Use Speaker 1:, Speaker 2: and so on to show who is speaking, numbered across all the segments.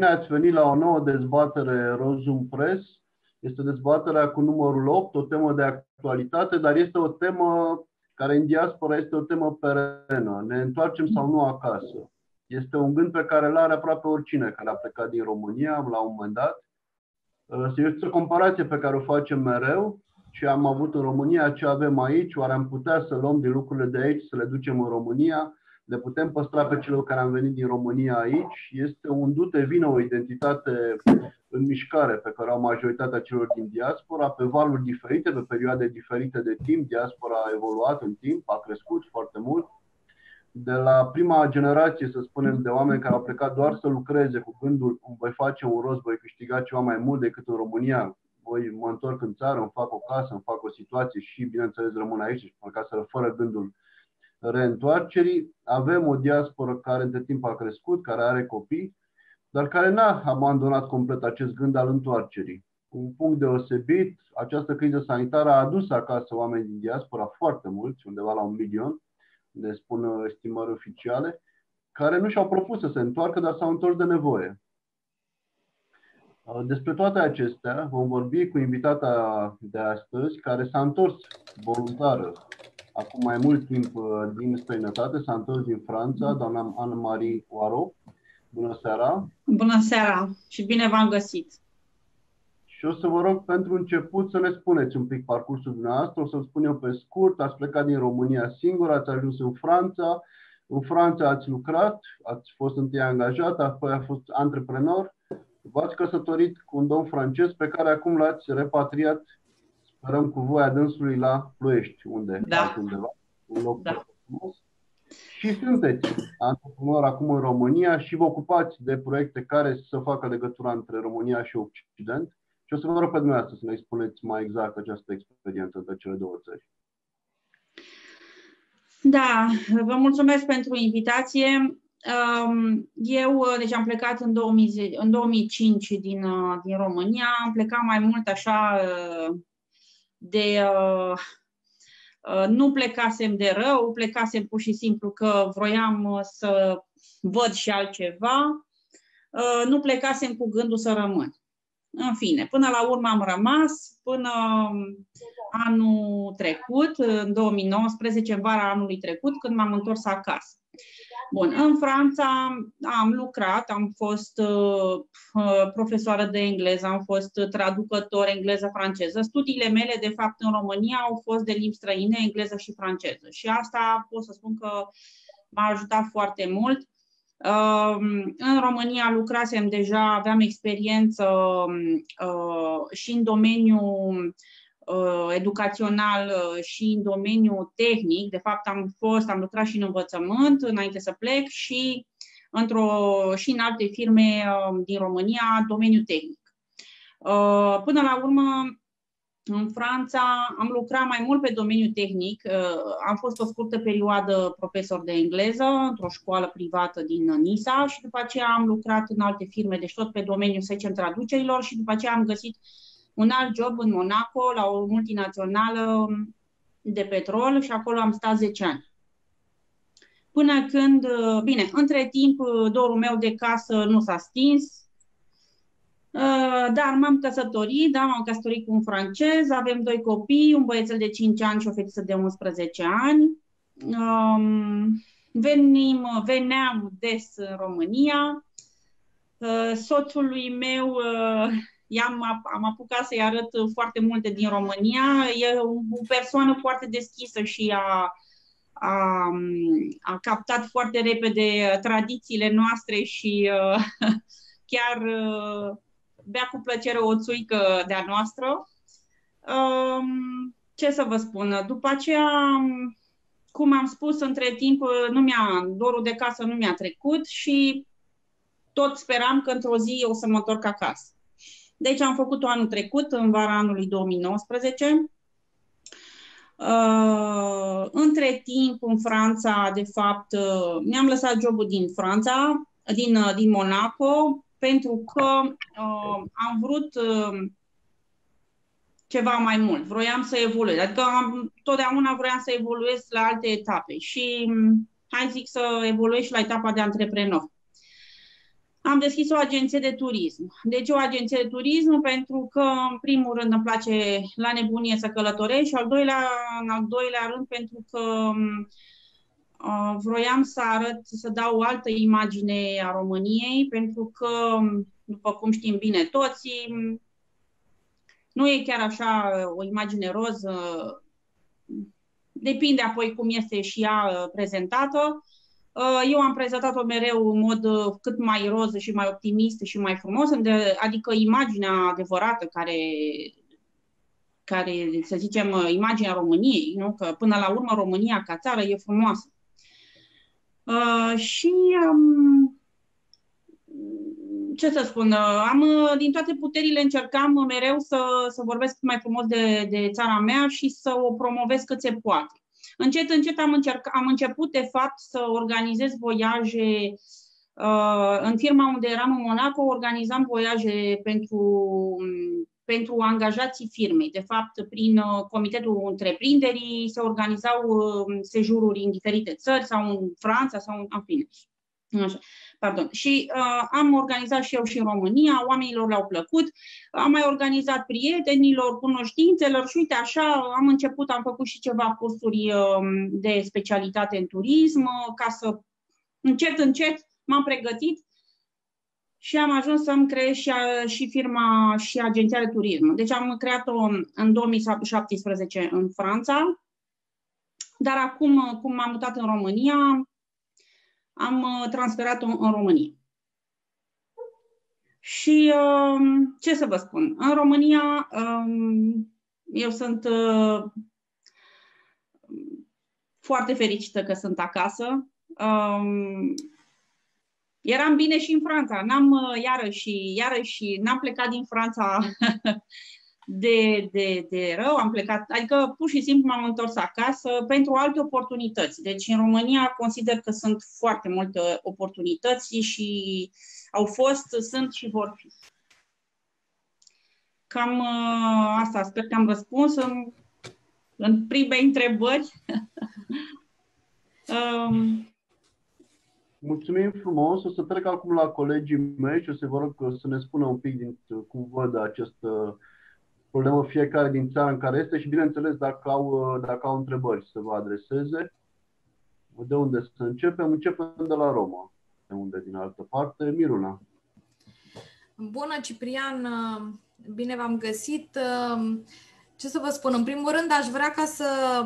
Speaker 1: Bine ați venit la o nouă dezbatere Rozum Press. Este dezbaterea cu numărul 8, o temă de actualitate, dar este o temă care în diaspora este o temă perenă. Ne întoarcem sau nu acasă? Este un gând pe care îl are aproape oricine care a plecat din România la un moment dat. Este o comparație pe care o facem mereu. Ce am avut în România, ce avem aici, oare am putea să luăm din lucrurile de aici, să le ducem în România? Le putem păstra pe celor care am venit din România aici? Este un du-te vină, o identitate în mișcare pe care au majoritatea celor din diaspora, pe valuri diferite, pe perioade diferite de timp. Diaspora a evoluat în timp, a crescut foarte mult. De la prima generație, să spunem, de oameni care au plecat doar să lucreze cu gândul cum voi face un rost, voi câștiga ceva mai mult decât în România, voi mă întorc în țară, îmi fac o casă, îmi fac o situație și, bineînțeles, rămân aici și acasă fără gândul reîntoarcerii. Avem o diasporă care între timp a crescut, care are copii, dar care n-a abandonat complet acest gând al întoarcerii. Un punct deosebit, această criză sanitară a adus acasă oameni din diaspora, foarte mulți, undeva la 1 milion, ne spun estimări oficiale, care nu și-au propus să se întoarcă, dar s-au întors de nevoie. Despre toate acestea vom vorbi cu invitata de astăzi, care s-a întors voluntară acum mai mult timp din străinătate, s-a întors din Franța, doamna Anne-Marie Poirot. Bună seara!
Speaker 2: Bună seara și bine v-am găsit!
Speaker 1: Și o să vă rog pentru început să ne spuneți un pic parcursul dumneavoastră, o să-l spun eu pe scurt. Ați plecat din România singur, ați ajuns în Franța. În Franța ați lucrat, ați fost întâi angajat, apoi ați fost antreprenor. V-ați căsătorit cu un domn francez pe care acum l-ați repatriat, sperăm cu voia dânsului, la Ploiești, unde?
Speaker 2: Da.
Speaker 1: Undeva, un loc frumos. Și sunteți antreprenor acum în România și vă ocupați de proiecte care să facă legătura între România și Occident. Și o să vă rog pe dumneavoastră să ne expuneți mai exact această experiență între cele două țări.
Speaker 2: Da, vă mulțumesc pentru invitație. Eu deci am plecat în 2005 din România. Am plecat mai mult așa nu plecasem de rău, plecasem pur și simplu că vroiam să văd și altceva. Nu plecasem cu gândul să rămân. În fine, până la urmă am rămas până anul trecut, în 2019, în vara anului trecut, când m-am întors acasă. Bun, în Franța am lucrat, am fost profesoară de engleză, am fost traducător engleză-franceză. Studiile mele, de fapt, în România au fost de limbi străine, engleză și franceză. Și asta pot să spun că m-a ajutat foarte mult. În România lucrasem deja, aveam experiență și în domeniul educațional și în domeniul tehnic. De fapt, am lucrat și în învățământ înainte să plec și în alte firme din România, domeniul tehnic. Până la urmă, în Franța am lucrat mai mult pe domeniul tehnic. Am fost o scurtă perioadă profesor de engleză într-o școală privată din Nisa și după aceea am lucrat în alte firme, deci tot pe domeniul, să zicem, traducerilor, și după aceea am găsit un alt job în Monaco, la o multinațională de petrol, și acolo am stat 10 ani. Până când, bine, între timp dorul meu de casă nu s-a stins, dar m-am căsătorit, m-am căsătorit cu un francez, avem 2 copii, un băiețel de 5 ani și o fetiță de 11 ani. Veneam des în România. Soțului meu am apucat să-i arăt foarte multe din România. E o persoană foarte deschisă și a captat foarte repede tradițiile noastre și chiar bea cu plăcere o țuică de-a noastră. Ce să vă spun? După aceea, cum am spus, între timp, dorul de casă nu mi-a trecut și tot speram că într-o zi o să mă întorc acasă. Deci am făcut-o anul trecut, în vara anului 2019. Între timp, în Franța, de fapt, mi-am lăsat jobul din Franța, din Monaco, pentru că am vrut ceva mai mult. Vroiam să evoluez. Adică totdeauna vroiam să evoluez la alte etape și hai zic să evoluez și la etapa de antreprenor. Am deschis o agenție de turism. De ce o agenție de turism? Pentru că, în primul rând, îmi place la nebunie să călătoresc și în al doilea rând, pentru că vroiam să arăt, să dau o altă imagine a României, pentru că, după cum știm bine toți, nu e chiar așa o imagine roz, depinde apoi cum este și ea prezentată. Eu am prezentat-o mereu în mod cât mai roz și mai optimist și mai frumos, adică imaginea adevărată care, să zicem, imaginea României, nu? Că până la urmă România ca țară e frumoasă. Și ce să spun, din toate puterile încercam mereu să vorbesc mai frumos de țara mea și să o promovez cât se poate. Încet, încet am început, de fapt, să organizez voiaje. În firma unde eram în Monaco, organizam voiaje pentru angajații firmei. De fapt, prin Comitetul Întreprinderii se organizau sejururi în diferite țări sau în Franța sau în fine. Așa. Pardon. Și am organizat și eu și în România, oamenilor le-au plăcut, am mai organizat prietenilor, cunoștințelor și uite așa am făcut și ceva cursuri de specialitate în turism, ca să încet, încet m-am pregătit și am ajuns să-mi creez și firma și agenția de turism. Deci am creat-o în 2017 în Franța, dar acum, cum m-am mutat în România, am transferat-o în România. Și ce să vă spun? În România eu sunt foarte fericită că sunt acasă. Eram bine și în Franța. Iarăși n-am plecat din Franța de rău, am plecat, adică pur și simplu m-am întors acasă pentru alte oportunități. Deci în România consider că sunt foarte multe oportunități și au fost, sunt și vor fi. Cam asta, sper că am răspuns în prime întrebări.
Speaker 1: Mulțumim frumos. O să trec acum la colegii mei și o să vă rog să ne spună un pic cum văd această problemă fiecare din țara în care este și, bineînțeles, dacă au întrebări să vă adreseze. De unde să începem? Începem de la Roma. De unde din altă parte? Miruna.
Speaker 3: Bună, Ciprian! Bine v-am găsit! Ce să vă spun? În primul rând, aș vrea ca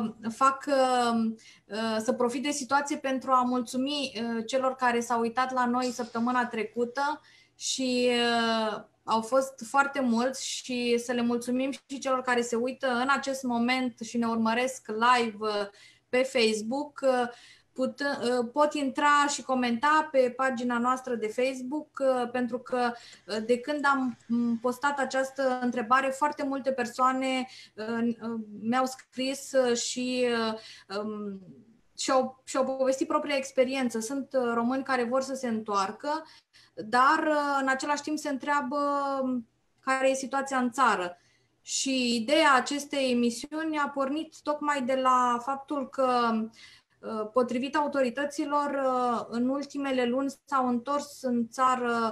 Speaker 3: să profit de situație pentru a mulțumi celor care s-au uitat la noi săptămâna trecută și au fost foarte mulți și să le mulțumim și celor care se uită în acest moment și ne urmăresc live pe Facebook. Pot intra și comenta pe pagina noastră de Facebook, pentru că de când am postat această întrebare, foarte multe persoane mi-au scris și-au povestit propria experiență. Sunt români care vor să se întoarcă, dar în același timp se întreabă care e situația în țară. Și ideea acestei emisiuni a pornit tocmai de la faptul că, potrivit autorităților, în ultimele luni s-au întors în țară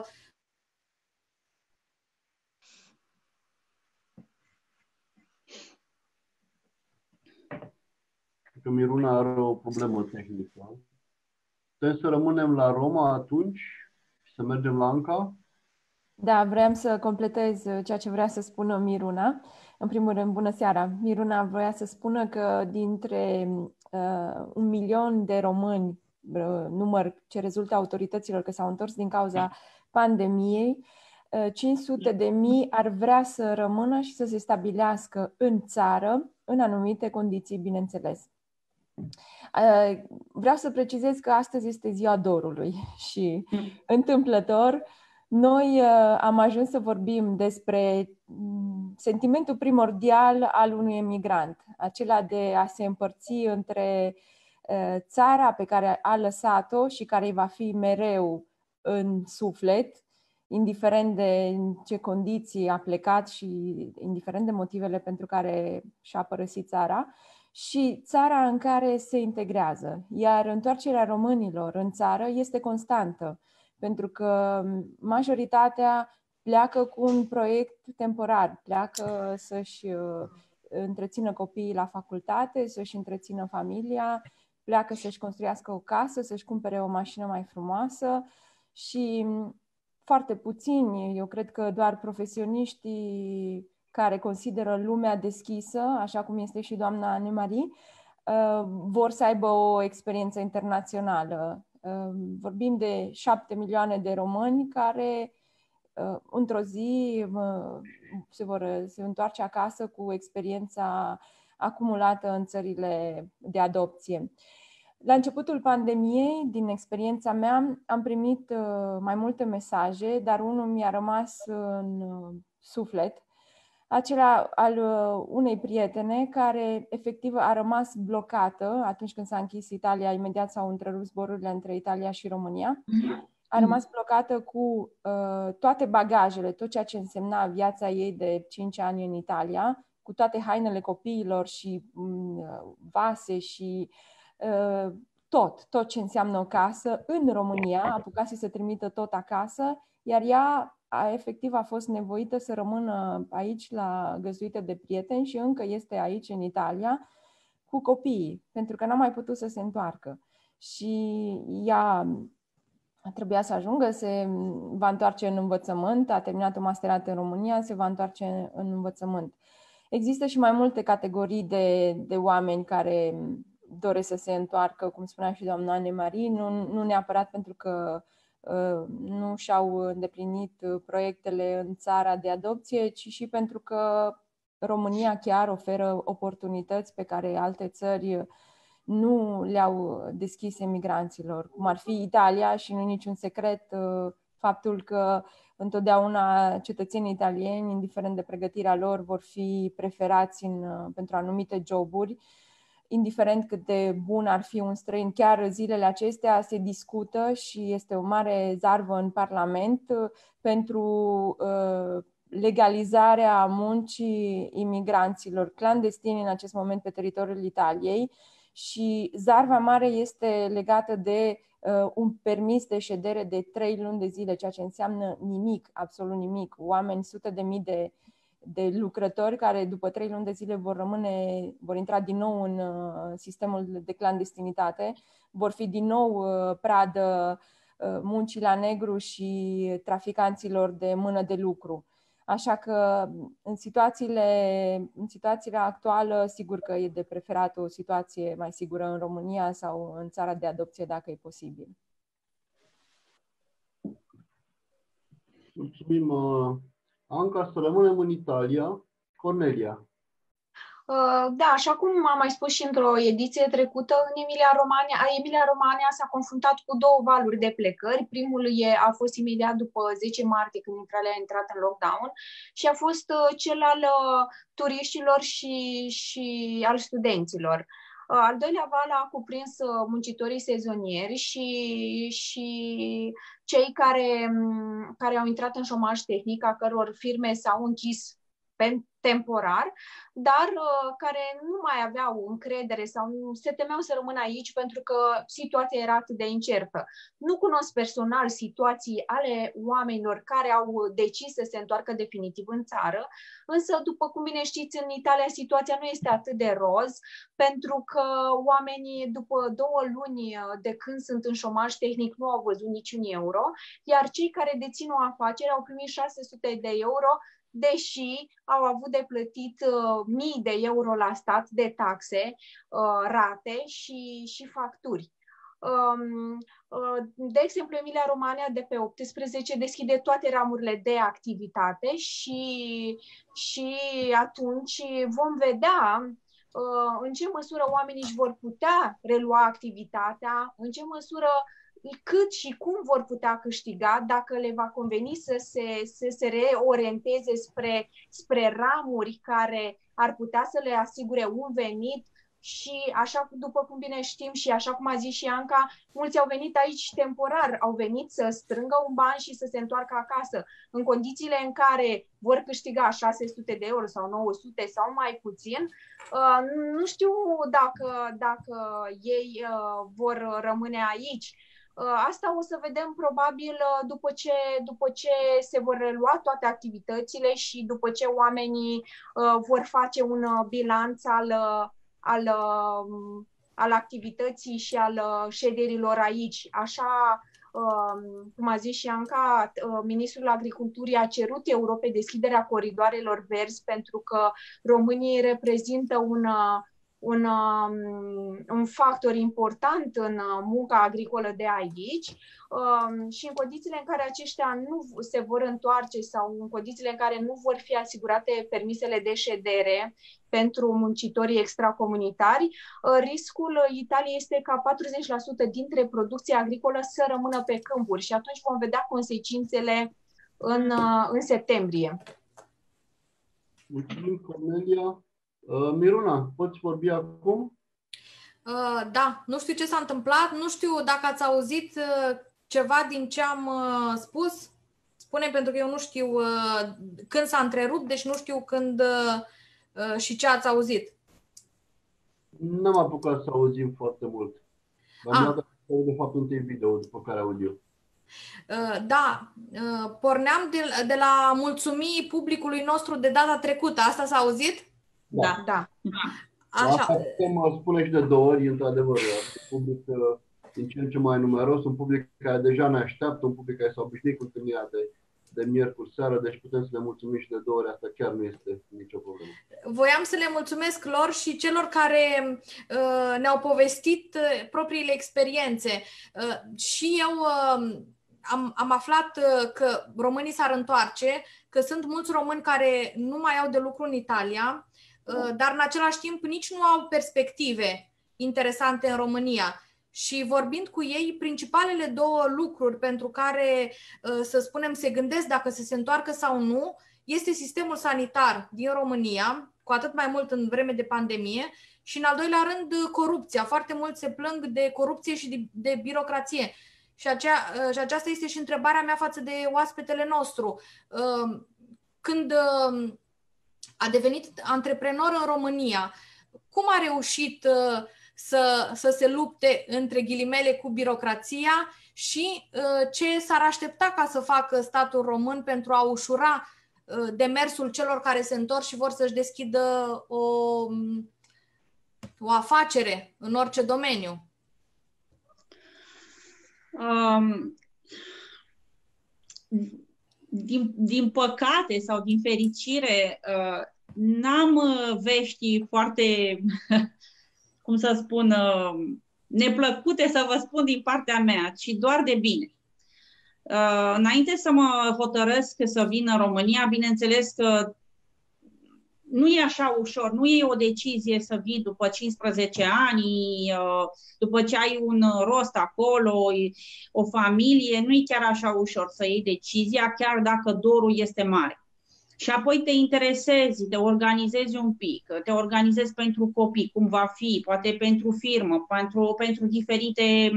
Speaker 1: Că Miruna are o problemă tehnică. Putem să rămânem la Roma atunci și să mergem la Anca?
Speaker 4: Da, vreau să completez ceea ce vrea să spună Miruna. În primul rând, bună seara! Miruna vrea să spună că dintre 1 milion de români, număr ce rezultă autorităților că s-au întors din cauza pandemiei, 500.000 ar vrea să rămână și să se stabilească în țară, în anumite condiții, bineînțeles. Vreau să precizez că astăzi este ziua dorului și întâmplător noi am ajuns să vorbim despre sentimentul primordial al unui emigrant, acela de a se împărți între țara pe care a lăsat-o și care îi va fi mereu în suflet, indiferent de în ce condiții a plecat și indiferent de motivele pentru care și-a părăsit țara, și țara în care se integrează. Iar întoarcerea românilor în țară este constantă. pentru că majoritatea pleacă cu un proiect temporar, pleacă să-și întrețină copiii la facultate, să-și întrețină familia, pleacă să-și construiască o casă, să-și cumpere o mașină mai frumoasă și foarte puțini, eu cred că doar profesioniștii care consideră lumea deschisă, așa cum este și doamna Anne-Marie, vor să aibă o experiență internațională. Vorbim de 7 milioane de români care într-o zi se întoarce acasă cu experiența acumulată în țările de adopție. La începutul pandemiei, din experiența mea, am primit mai multe mesaje, dar unul mi-a rămas în suflet, acela al unei prietene care efectiv a rămas blocată atunci când s-a închis Italia, imediat s-au întrerupt zborurile între Italia și România. A rămas blocată cu toate bagajele, tot ceea ce însemna viața ei de 5 ani în Italia, cu toate hainele copiilor și vase și tot ce înseamnă o casă în România, apucase să trimită tot acasă, iar ea efectiv a fost nevoită să rămână aici găzduită de prieteni și încă este aici în Italia cu copiii, pentru că n-a mai putut să se întoarcă. Și ea trebuia să ajungă, se va întoarce în învățământ, a terminat o masterat în România, se va întoarce în învățământ. Există și mai multe categorii de oameni care doresc să se întoarcă, cum spunea și doamna Anne-Marie, nu neapărat pentru că nu și-au îndeplinit proiectele în țara de adopție, ci și pentru că România chiar oferă oportunități pe care alte țări nu le-au deschis emigranților, cum ar fi Italia, și nu niciun secret faptul că întotdeauna cetățenii italieni, indiferent de pregătirea lor, vor fi preferați pentru anumite joburi, indiferent cât de bun ar fi un străin. Chiar zilele acestea se discută și este o mare zarvă în Parlament pentru legalizarea muncii imigranților clandestini în acest moment pe teritoriul Italiei. Și zarva mare este legată de un permis de ședere de 3 luni de zile, ceea ce înseamnă nimic, absolut nimic. Oameni, sute de mii de lucrători care după 3 luni de zile vor intra din nou în sistemul de clandestinitate, vor fi din nou pradă muncii la negru și traficanților de mână de lucru. Așa că în situația actuală, sigur că e de preferat o situație mai sigură în România sau în țara de adopție, dacă e posibil.
Speaker 1: Mulțumim, Anca. Să rămânem în Italia. Cornelia.
Speaker 5: Da, așa cum am mai spus și într-o ediție trecută, în Emilia-Romagna s-a confruntat cu 2 valuri de plecări. Primul a fost imediat după 10 martie, când Italia a intrat în lockdown, și a fost cel al turiștilor și al studenților. Al doilea val a cuprins muncitorii sezonieri și cei care au intrat în șomaj tehnic, a căror firme s-au închis temporar, dar care nu mai aveau încredere sau se temeau să rămână aici pentru că situația era atât de incertă. Nu cunosc personal situații ale oamenilor care au decis să se întoarcă definitiv în țară, însă, după cum bine știți, în Italia situația nu este atât de roz, pentru că oamenii, după 2 luni de când sunt în șomaj tehnic, nu au văzut niciun euro, iar cei care dețin o afacere au primit 600 de euro, deși au avut de plătit mii de euro la stat de taxe, rate și facturi. De exemplu, Emilia-Romagna de pe 18 deschide toate ramurile de activitate și atunci vom vedea în ce măsură oamenii își vor putea relua activitatea, în ce măsură, cât și cum vor putea câștiga, dacă le va conveni să se reorienteze spre ramuri care ar putea să le asigure un venit. Și așa, după cum bine știm și așa cum a zis și Anca, mulți au venit aici temporar, au venit să strângă un ban și să se întoarcă acasă. În condițiile în care vor câștiga 600 de euro sau 900 sau mai puțin, nu știu dacă ei vor rămâne aici. Asta o să vedem probabil după ce se vor relua toate activitățile și după ce oamenii vor face un bilanț al activității și al șederilor aici. Așa, cum a zis și Anca, Ministrul Agriculturii a cerut Europei deschiderea coridoarelor verzi pentru că românii reprezintă un factor important în munca agricolă de aici și în condițiile în care aceștia nu se vor întoarce sau în condițiile în care nu vor fi asigurate permisele de ședere pentru muncitorii extracomunitari, riscul Italiei este ca 40% dintre producția agricolă să rămână pe câmpuri și atunci vom vedea consecințele în septembrie.
Speaker 1: Mulțumim, Cornelia. Miruna, poți vorbi acum?
Speaker 3: Da, nu știu ce s-a întâmplat, nu știu dacă ați auzit ceva din ce am spus. Spune, pentru că eu nu știu când s-a întrerupt, deci nu știu când și ce ați auzit.
Speaker 1: N-am apucat să auzim foarte mult. Am dat de fapt întâi video, după care audio.
Speaker 3: Da, porneam de la mulțumii publicului nostru de data trecută. Asta s-a auzit?
Speaker 5: Da.
Speaker 1: Așa. Asta putem spune și de 2 ori, într-adevăr. Public din ce în ce mai numeros, un public care deja ne așteaptă, un public care s-a obișnuit cu întâlnirea de miercuri seară, deci putem să le mulțumim și de 2 ori, asta chiar nu este nicio problemă. Voiam
Speaker 3: să le mulțumesc lor și celor care ne-au povestit propriile experiențe. Și eu am aflat că românii s-ar întoarce, că sunt mulți români care nu mai au de lucru în Italia, dar în același timp nici nu au perspective interesante în România. Și vorbind cu ei, principalele 2 lucruri pentru care, să spunem, se gândesc dacă să se întoarcă sau nu, este sistemul sanitar din România, cu atât mai mult în vreme de pandemie, și în al doilea rând corupția. Foarte mulți se plâng de corupție și de birocrație. Și aceasta este și întrebarea mea față de oaspetele nostru. Când a devenit antreprenor în România, cum a reușit să se lupte, între ghilimele, cu birocrația și ce s-ar aștepta ca să facă statul român pentru a ușura demersul celor care se întorc și vor să-și deschidă o afacere în orice domeniu?
Speaker 2: Din păcate sau din fericire, n-am vești foarte, cum să spun, neplăcute să vă spun din partea mea, ci doar de bine. Înainte să mă hotărăsc să vin în România, bineînțeles că nu e așa ușor, nu e o decizie să vii după 15 ani, după ce ai un rost acolo, o familie, nu e chiar așa ușor să iei decizia, chiar dacă dorul este mare. Și apoi te interesezi, te organizezi un pic, te organizezi pentru copii, cum va fi, poate pentru firmă, pentru diferite,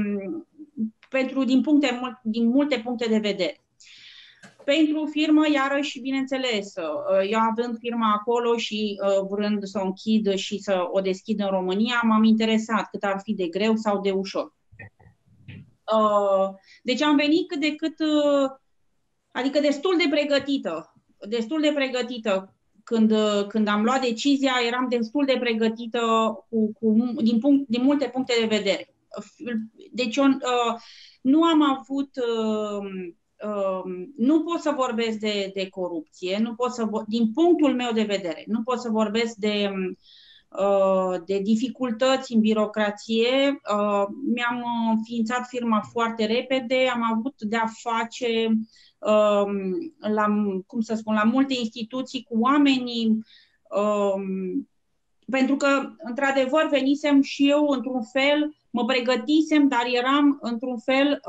Speaker 2: din multe puncte de vedere. Pentru firmă, iarăși, bineînțeles, eu având firma acolo și vrând să o închid și să o deschid în România, m-am interesat cât ar fi de greu sau de ușor. Deci am venit cât de cât, adică destul de pregătită. Când am luat decizia, eram destul de pregătită din multe puncte de vedere. Deci eu nu am avut... nu pot să vorbesc de corupție, din punctul meu de vedere, nu pot să vorbesc de dificultăți în birocrație. Mi-am înființat firma foarte repede, am avut de-a face la multe instituții cu oamenii, pentru că, într-adevăr, venisem și eu într-un fel, mă pregătisem, dar eram într-un fel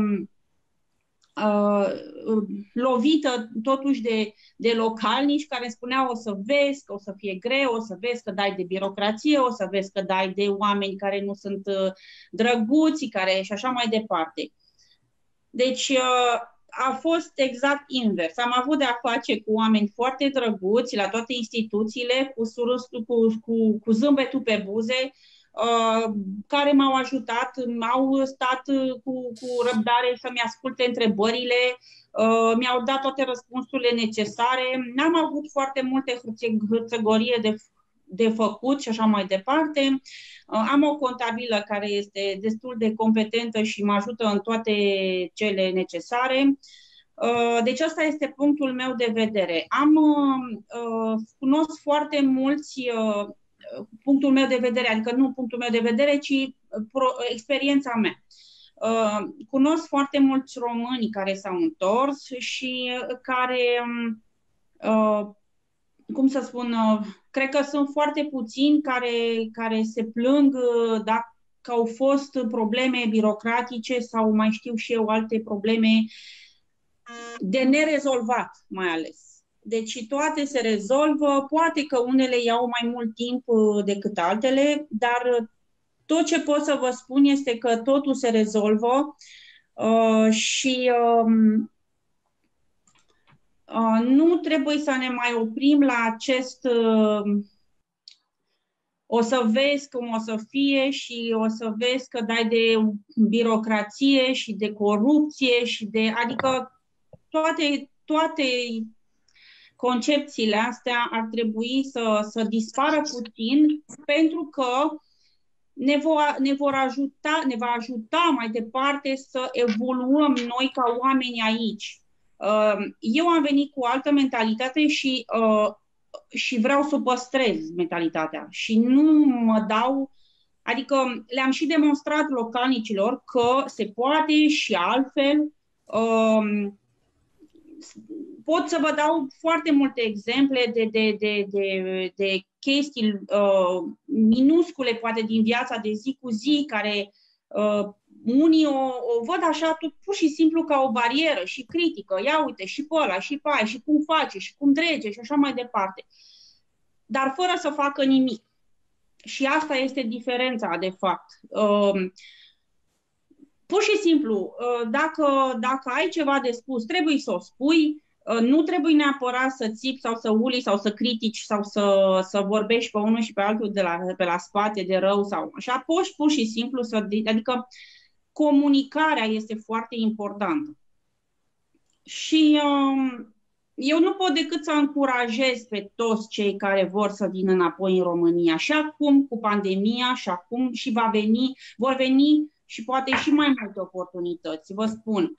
Speaker 2: lovită totuși de localnici care îmi spuneau: o să vezi că o să fie greu, o să vezi că dai de birocrație, o să vezi că dai de oameni care nu sunt drăguți, și așa mai departe. Deci a fost exact invers. Am avut de-a face cu oameni foarte drăguți la toate instituțiile, cu zâmbetul pe buze, care m-au ajutat, au stat cu răbdare să-mi asculte întrebările, mi-au dat toate răspunsurile necesare. N-am avut foarte multe hârțăgorie de făcut și așa mai departe. Am o contabilă care este destul de competentă și mă ajută în toate cele necesare. Deci ăsta este punctul meu de vedere. Cunosc foarte mulți, punctul meu de vedere, adică nu punctul meu de vedere, ci experiența mea. Cunosc foarte mulți români care s-au întors și care, cum să spun, cred că sunt foarte puțini care se plâng dacă au fost probleme birocratice sau mai știu și eu alte probleme de nerezolvat mai ales. Deci toate se rezolvă, poate că unele iau mai mult timp decât altele, dar tot ce pot să vă spun este că totul se rezolvă și nu trebuie să ne mai oprim la acest o să vezi cum o să fie și o să vezi că dai de birocrație și de corupție și de, adică toate concepțiile astea ar trebui să dispară puțin, pentru că ne va ajuta mai departe să evoluăm noi ca oameni aici. Eu am venit cu altă mentalitate și vreau să o păstrez mentalitatea și nu mă dau, adică le-am și demonstrat localnicilor că se poate și altfel. Pot să vă dau foarte multe exemple de chestii minuscule, poate din viața de zi cu zi, care unii o văd așa pur și simplu ca o barieră și critică. Ia uite, și pe ăla, și pe aia, și cum face, și cum drege, și așa mai departe. Dar fără să facă nimic. Și asta este diferența, de fapt. Pur și simplu, dacă ai ceva de spus, trebuie să o spui. Nu trebuie neapărat să țipi sau să uli sau să critici sau să vorbești pe unul și pe altul pe la spate de rău sau așa. Poți pur și simplu adică comunicarea este foarte importantă. Și eu nu pot decât să încurajez pe toți cei care vor să vină înapoi în România. Și acum cu pandemia și acum și vor veni și poate și mai multe oportunități. Vă spun.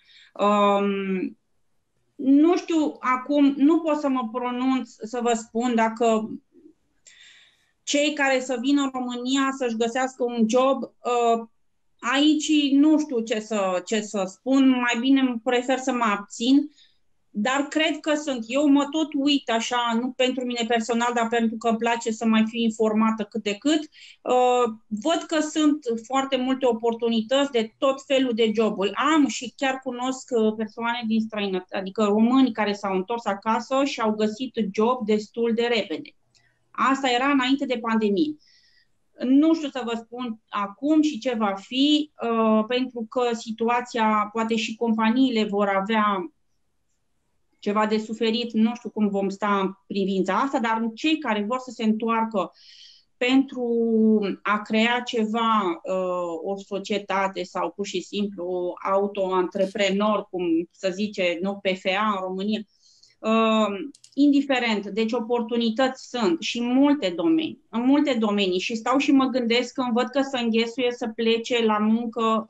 Speaker 2: Nu știu, acum nu pot să mă pronunț să vă spun dacă cei care să vină în România să-și găsească un job, aici nu știu ce să spun, mai bine prefer să mă abțin, dar cred că sunt. Eu mă tot uit așa, nu pentru mine personal, dar pentru că îmi place să mai fiu informată cât de cât. Văd că sunt foarte multe oportunități de tot felul de joburi. Am și chiar cunosc persoane din străinătate, adică români care s-au întors acasă și au găsit job destul de repede. Asta era înainte de pandemie. Nu știu să vă spun acum și ce va fi, pentru că situația, poate și companiile vor avea ceva de suferit, nu știu cum vom sta în privința asta, dar cei care vor să se întoarcă pentru a crea ceva, o societate sau pur și simplu auto-antreprenor, cum se zice, nu PFA în România, indiferent, deci oportunități sunt și în multe domenii și stau și mă gândesc când văd că se înghesuie să plece la muncă,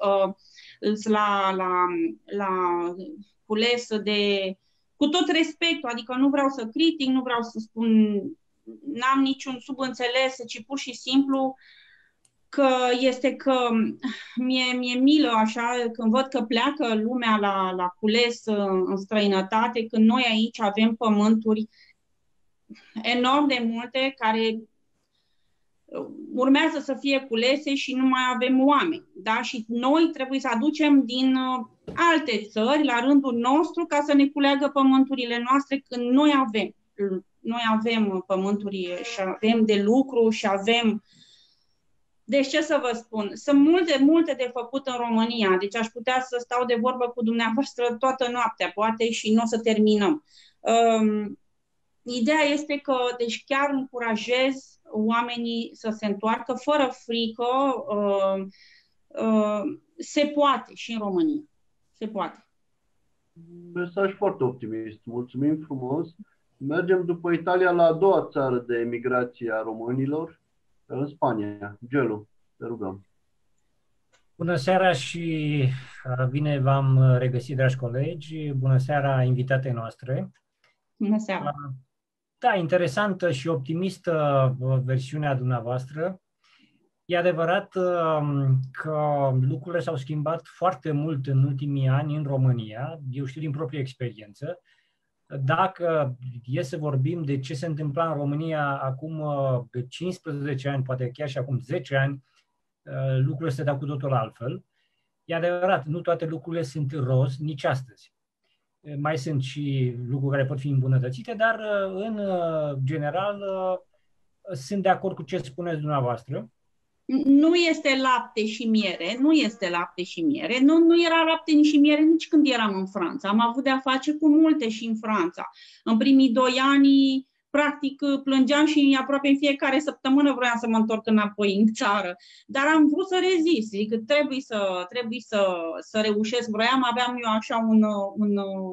Speaker 2: la cules de... Cu tot respectul, adică nu vreau să critic, nu vreau să spun, n-am niciun subînțeles, ci pur și simplu că mi-e milă așa când văd că pleacă lumea la cules în străinătate, când noi aici avem pământuri enorm de multe care urmează să fie culese și nu mai avem oameni. Da? Și noi trebuie să aducem din alte țări la rândul nostru ca să ne culeagă pământurile noastre când noi avem pământuri și avem de lucru și avem... Deci ce să vă spun? Sunt multe de făcut în România, deci aș putea să stau de vorbă cu dumneavoastră toată noaptea, poate, și nu o să terminăm. Ideea este că, deci chiar încurajez oamenii să se întoarcă fără frică. Se poate și în România. Se poate.
Speaker 1: Mesaj foarte optimist. Mulțumim frumos. Mergem după Italia la a doua țară de emigrație a românilor, în Spania. Gelu, te rugăm.
Speaker 6: Bună seara și bine v-am regăsit, dragi colegi. Bună seara invitatei noastre.
Speaker 2: Bună seara.
Speaker 6: Da, interesantă și optimistă versiunea dumneavoastră. E adevărat că lucrurile s-au schimbat foarte mult în ultimii ani în România. Eu știu din proprie experiență. Dacă e să vorbim de ce se întâmpla în România acum 15 ani, poate chiar și acum 10 ani, lucrurile stăteau cu totul altfel. E adevărat, nu toate lucrurile sunt roz nici astăzi. Mai sunt și lucruri care pot fi îmbunătățite, dar în general sunt de acord cu ce spuneți dumneavoastră.
Speaker 2: Nu este lapte și miere, nu este lapte și miere, nu era lapte și miere nici când eram în Franța. Am avut de-a face cu multe și în Franța. În primii 2 ani, practic, plângeam și aproape în fiecare săptămână vroiam să mă întorc înapoi în țară. Dar am vrut să rezist, adică trebuie să reușesc. Aveam eu așa un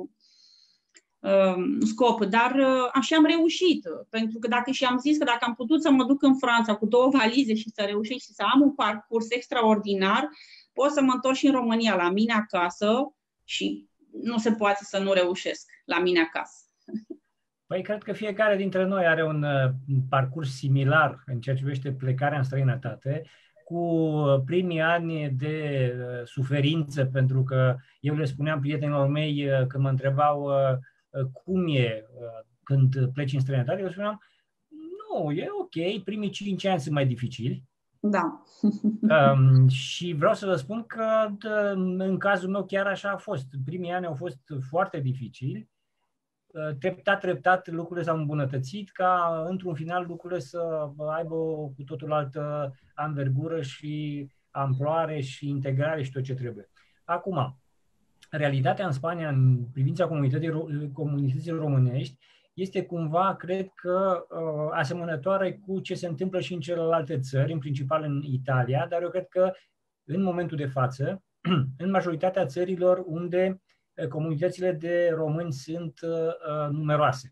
Speaker 2: scop, dar așa am reușit, pentru că am zis că dacă am putut să mă duc în Franța cu 2 valize și să reușesc și să am un parcurs extraordinar, pot să mă întorc și în România la mine acasă și nu se poate să nu reușesc la mine acasă.
Speaker 6: Păi cred că fiecare dintre noi are un parcurs similar în ceea ce privește plecarea în străinătate, cu primii ani de suferință, pentru că eu le spuneam prietenilor mei când mă întrebau cum e când pleci în străinătate, eu spuneam, nu, e ok, primii 5 ani sunt mai dificili.
Speaker 2: Da.
Speaker 6: Și vreau să vă spun că în cazul meu chiar așa a fost. Primii ani au fost foarte dificili. Treptat lucrurile s-au îmbunătățit ca într-un final lucrurile să aibă o cu totul altă anvergură și amploare și integrare și tot ce trebuie. Acum, realitatea în Spania, în privința comunității românești, este cumva, cred că, asemănătoare cu ce se întâmplă și în celelalte țări, în principal în Italia, dar eu cred că, în momentul de față, în majoritatea țărilor unde comunitățile de români sunt numeroase.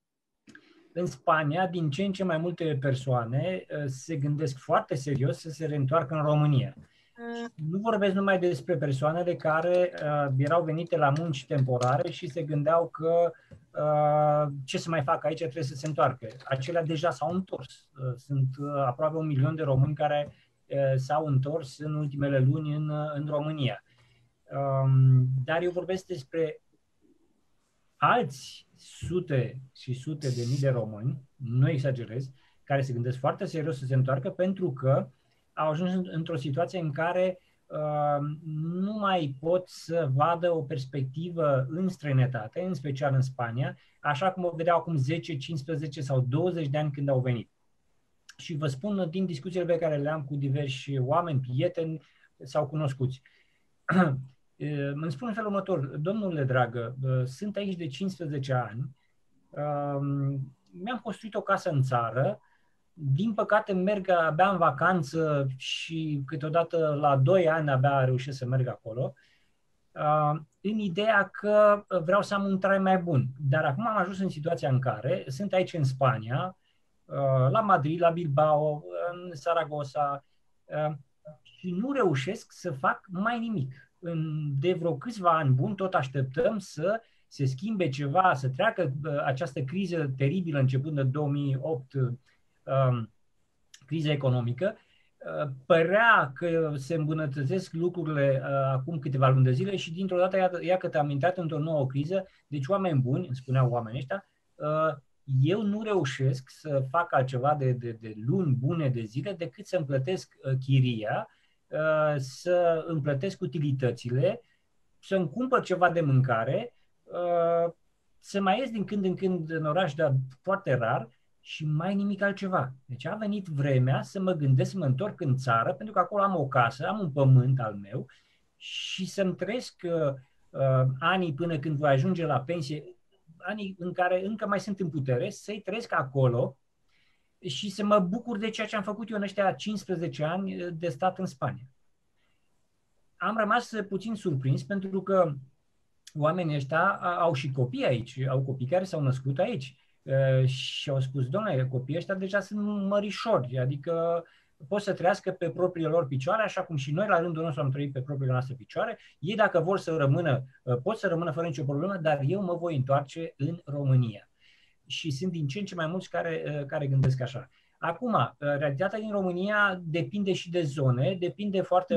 Speaker 6: În Spania, din ce în ce mai multe persoane se gândesc foarte serios să se reîntoarcă în România. Nu vorbesc numai despre persoanele care erau venite la munci temporare și se gândeau că ce să mai fac aici, trebuie să se întoarcă. Acelea deja s-au întors. Sunt aproape 1 milion de români care s-au întors în ultimele luni în România. Dar eu vorbesc despre alți sute și sute de mii de români, nu exagerez, care se gândesc foarte serios să se întoarcă pentru că au ajuns într-o situație în care nu mai pot să vadă o perspectivă în străinătate, în special în Spania, așa cum o vedeau acum 10, 15 sau 20 de ani când au venit. Și vă spun din discuțiile pe care le am cu diversi oameni, prieteni sau cunoscuți. Îmi spun în felul următor, domnule dragă, sunt aici de 15 ani, mi-am construit o casă în țară, din păcate merg abia în vacanță și câteodată la 2 ani abia reușesc să merg acolo, în ideea că vreau să am un trai mai bun. Dar acum am ajuns în situația în care sunt aici în Spania, la Madrid, la Bilbao, în Saragossa, și nu reușesc să fac mai nimic. De vreo câțiva ani buni tot așteptăm să se schimbe ceva, să treacă această criză teribilă începând în 2008, criza economică. Părea că se îmbunătățesc lucrurile acum câteva luni de zile și dintr-o dată ia că te-am intrat într-o nouă criză. Deci oameni buni, îmi spuneau oamenii ăștia, eu nu reușesc să fac altceva de luni bune de zile decât să-mi plătesc chiria, să îmi plătesc utilitățile, să-mi cumpăr ceva de mâncare, să mai ies din când în când în oraș, dar foarte rar, și mai nimic altceva. Deci a venit vremea să mă gândesc să mă întorc în țară, pentru că acolo am o casă, am un pământ al meu și să-mi trăiesc anii până când voi ajunge la pensie, anii în care încă mai sunt în putere, să-i trăiesc acolo și să mă bucur de ceea ce am făcut eu în ăștia 15 ani de stat în Spania. Am rămas puțin surprins pentru că oamenii ăștia au și copii aici, au copii care s-au născut aici și au spus, doamne, copiii ăștia deja sunt mărișori, adică pot să trăiască pe propriile lor picioare, așa cum și noi la rândul nostru am trăit pe propriile noastre picioare. Ei dacă vor să rămână, pot să rămână fără nicio problemă, dar eu mă voi întoarce în România. Și sunt din ce în ce mai mulți care gândesc așa. Acum, realitatea din România depinde și de zone, depinde foarte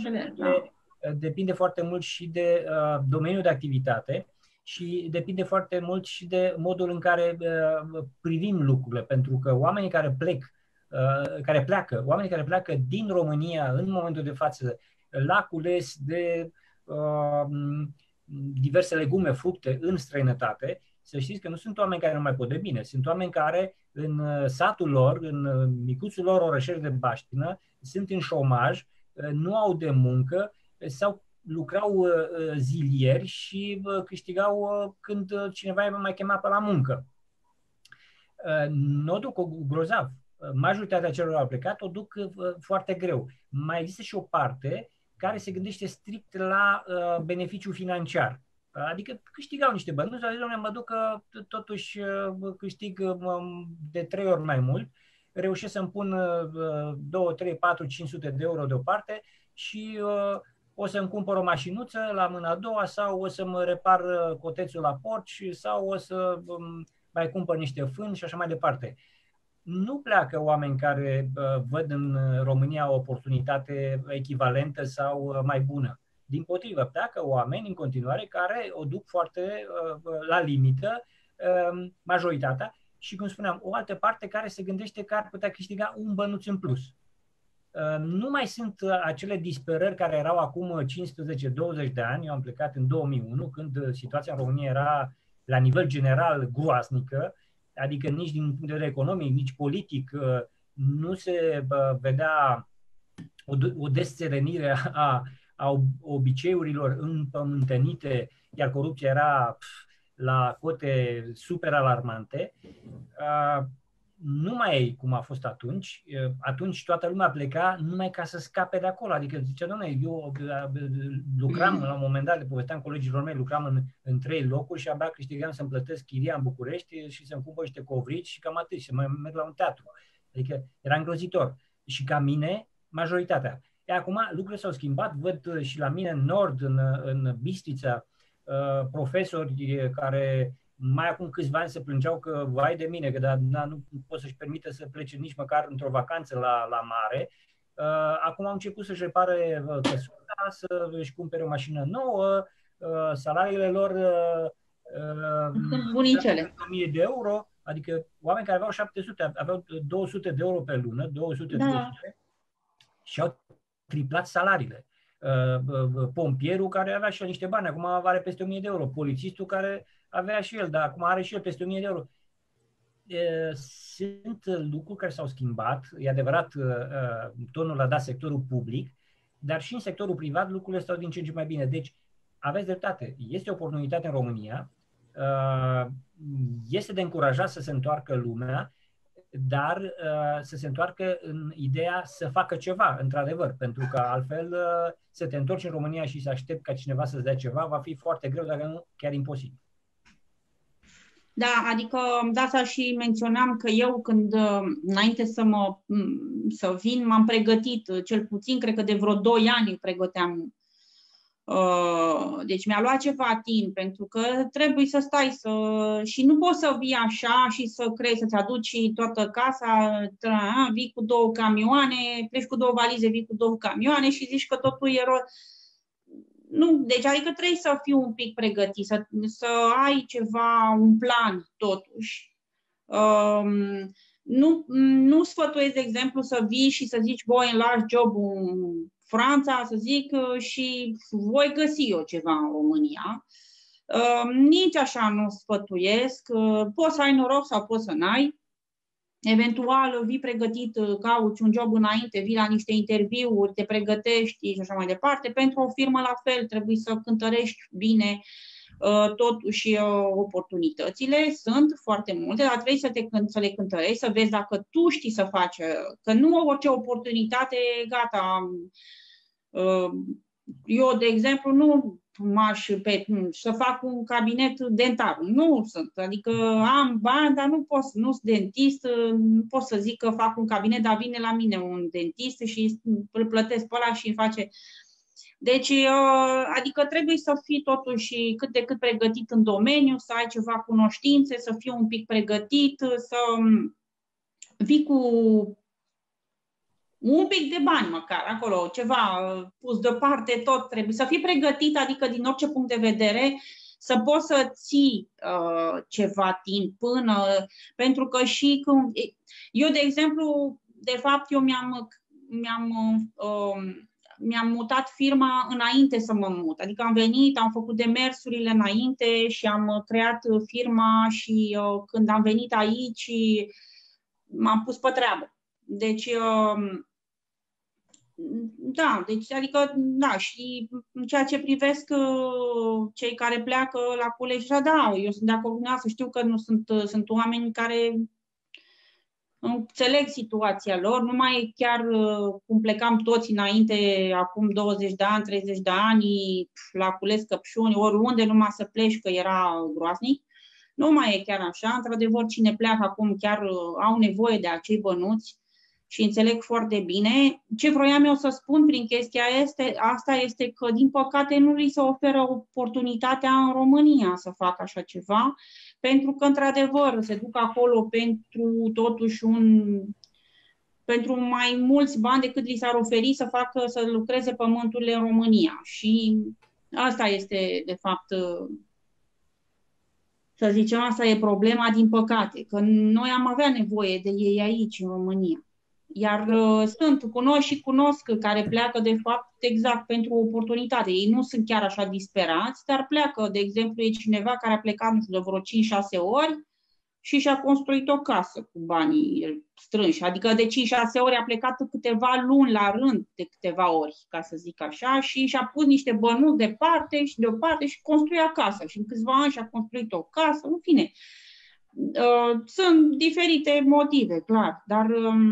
Speaker 6: mult și de domeniul de activitate și depinde foarte mult și de modul în care privim lucrurile, pentru că oamenii care pleacă din România în momentul de față la cules de diverse legume, fructe în străinătate, să știți că nu sunt oameni care nu mai pot de bine, sunt oameni care în satul lor, în micuțul lor orășel de baștină, sunt în șomaj, nu au de muncă sau lucrau zilieri și câștigau când cineva îi mai chema pe la muncă. Nu o duc grozav. Majoritatea celor au plecat o duc foarte greu. Mai există și o parte care se gândește strict la beneficiu financiar. Adică câștigau niște bănuți, dar mă duc că totuși câștig de 3 ori mai mult, reușesc să-mi pun 2, 3, 4, 500 de euro deoparte și o să-mi cumpăr o mașinuță la mâna a doua sau o să-mi repar cotețul la porci sau o să mai cumpăr niște fâni și așa mai departe. Nu pleacă oameni care văd în România o oportunitate echivalentă sau mai bună. Dimpotrivă, pleacă oameni în continuare care o duc foarte la limită, majoritatea, și, cum spuneam, o altă parte care se gândește că ar putea câștiga un bănuț în plus. Nu mai sunt acele disperări care erau acum 15-20 de ani. Eu am plecat în 2001, când situația în România era la nivel general groaznică, adică nici din punct de vedere economic, nici politic, nu se vedea o desțerenire a obiceiurilor împământenite, iar corupția era la cote super alarmante. Nu mai e cum a fost atunci. Atunci toată lumea pleca numai ca să scape de acolo. Adică zicea, doamne, eu lucram la un moment dat, le povesteam colegilor mei, lucram în 3 locuri și abia câștigam să-mi plătesc chiria în București și să-mi cumpăr niște covrici și cam atât, și să mai merg la un teatru. Adică era îngrozitor. Și ca mine, majoritatea. Acum lucrurile s-au schimbat, văd și la mine în Nord, în Bistrița, profesori care mai acum câțiva ani se plângeau că vai de mine, că nu pot să-și permită să plece nici măcar într-o vacanță la mare. Acum au început să-și repare căsuța, să își cumpere o mașină nouă, salariile lor
Speaker 2: sunt bunicele.
Speaker 6: 1000 de euro, adică oameni care aveau 700, aveau 200 de euro pe lună, 200 și au triplat salariile. Pompierul care avea și el niște bani, acum are peste 1000 de euro. Polițistul care avea și el, dar acum are și el peste 1000 de euro. Sunt lucruri care s-au schimbat. E adevărat, tonul a dat sectorul public, dar și în sectorul privat lucrurile stau din ce în ce mai bine. Deci, aveți dreptate. Este o oportunitate în România. Este de încurajat să se întoarcă lumea, dar să se întoarcă în ideea să facă ceva, într-adevăr, pentru că altfel să te întorci în România și să aștepți ca cineva să-ți dea ceva, va fi foarte greu, dacă nu chiar imposibil.
Speaker 2: Da, adică de asta și menționam că eu când, înainte să vin, m-am pregătit, cel puțin, cred că de vreo 2 ani îl pregăteam. Deci mi-a luat ceva timp, pentru că trebuie să stai și nu poți să vii așa și să crezi, să-ți aduci toată casa, vii cu 2 camioane, pleci cu 2 valize, vii cu 2 camioane și zici că totul e Nu, deci adică trebuie să fii un pic pregătit, să ai ceva, un plan totuși. Nu sfătuiesc, de exemplu, să vii și să zici, voi îmi lași jobul în Franța, să zic, și voi găsi eu ceva în România. Nici așa nu sfătuiesc. Poți să ai noroc sau poți să n-ai. Eventual vii pregătit, cauți un job înainte, vii la niște interviuri, te pregătești și așa mai departe. Pentru o firmă la fel trebuie să cântărești bine Totuși, oportunitățile sunt foarte multe, dar trebuie să le cântărești, să vezi dacă tu știi să faci, că nu orice oportunitate, gata. Eu, de exemplu, nu să fac un cabinet dentar. Nu sunt. Adică am bani, dar nu sunt dentist, nu pot să zic că fac un cabinet, dar vine la mine un dentist și îl plătesc pe ăla și îmi face... Deci, adică trebuie să fii totuși cât de cât pregătit în domeniu, să ai ceva cunoștințe, să fii un pic pregătit, să vii cu un pic de bani măcar, acolo, ceva pus deoparte, tot trebuie să fii pregătit, adică din orice punct de vedere, să poți să ții ceva timp până, pentru că și când... Eu, de exemplu, de fapt, eu mi-am mutat firma înainte să mă mut. Adică am venit, am făcut demersurile înainte și am creat firma și când am venit aici m-am pus pe treabă. Deci, da, deci, adică, da, și în ceea ce privesc cei care pleacă la colegi, da, eu sunt de acord cu dumneavoastră, știu că nu sunt oameni care înțeleg situația lor, nu mai chiar cum plecam toți înainte, acum 20 de ani, 30 de ani, la cules căpșuni, oriunde numai să pleci, că era groaznic. Nu mai e chiar așa. Într-adevăr, cine pleacă acum chiar au nevoie de acei bănuți și înțeleg foarte bine. Ce vroiam eu să spun prin chestia asta este că, din păcate, nu li se oferă oportunitatea în România să facă așa ceva, pentru că, într-adevăr, se duc acolo pentru totuși pentru mai mulți bani decât li s-ar oferi să lucreze pământurile în România. Și asta este, de fapt, să zicem, asta e problema, din păcate, că noi am avea nevoie de ei aici, în România. Iar cunosc care pleacă, de fapt, exact pentru o oportunitate. Ei nu sunt chiar așa disperați, dar pleacă. De exemplu, e cineva care a plecat, nu știu, de vreo 5-6 ori și și-a construit o casă cu banii strânși. Adică de 5-6 ori a plecat câteva luni la rând, de câteva ori, ca să zic așa, și și-a pus niște bănuți deoparte și construia casă. Și în câțiva ani și-a construit o casă, în fine. Sunt diferite motive, clar, dar...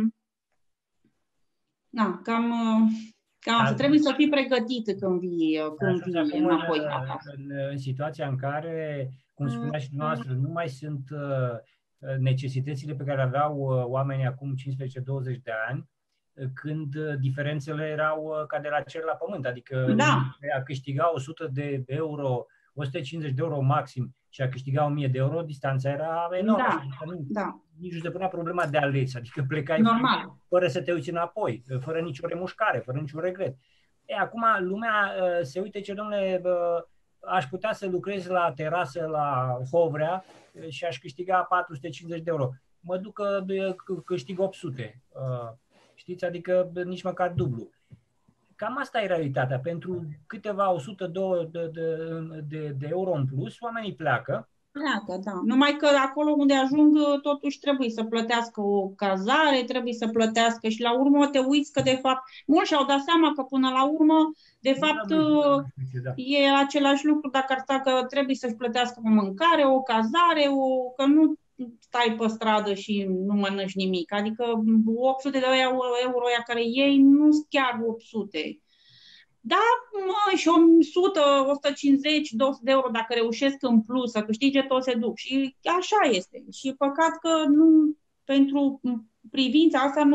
Speaker 2: Da, cam asta. Trebuie să fii pregătit când vii înapoi acasă.
Speaker 6: În situația în care, cum spunea și dumneavoastră, nu mai sunt necesitățile pe care aveau oamenii acum 15-20 de ani, când diferențele erau ca de la cer la pământ. Adică a câștiga 100 de euro, 150 de euro maxim și a câștiga 1000 de euro, distanța era enormă. Nici nu se punea problema de ales, adică plecai fără să te uiți înapoi, fără nicio remușcare, fără niciun regret. Acum lumea se uite, ce domnule, aș putea să lucrez la terasă la Hovrea și aș câștiga 450 de euro. Mă duc că câștig 800, știți, adică nici măcar dublu. Cam asta e realitatea. Pentru câteva 102 de euro în plus, oamenii pleacă.
Speaker 2: Da. Numai că acolo unde ajung, totuși trebuie să plătească o cazare, trebuie să plătească și la urmă te uiți că, de fapt, mulți și-au dat seama că până la urmă, de fapt, e același lucru dacă ar sta că trebuie să-și plătească o mâncare, o cazare, că nu stai pe stradă și nu mănânci nimic. Adică 800 de euro care iei nu sunt chiar 800. Da, și 100, 150, 200 de euro dacă reușesc în plus să câștige, toți se duc. Și așa este. Și e păcat că pentru privința asta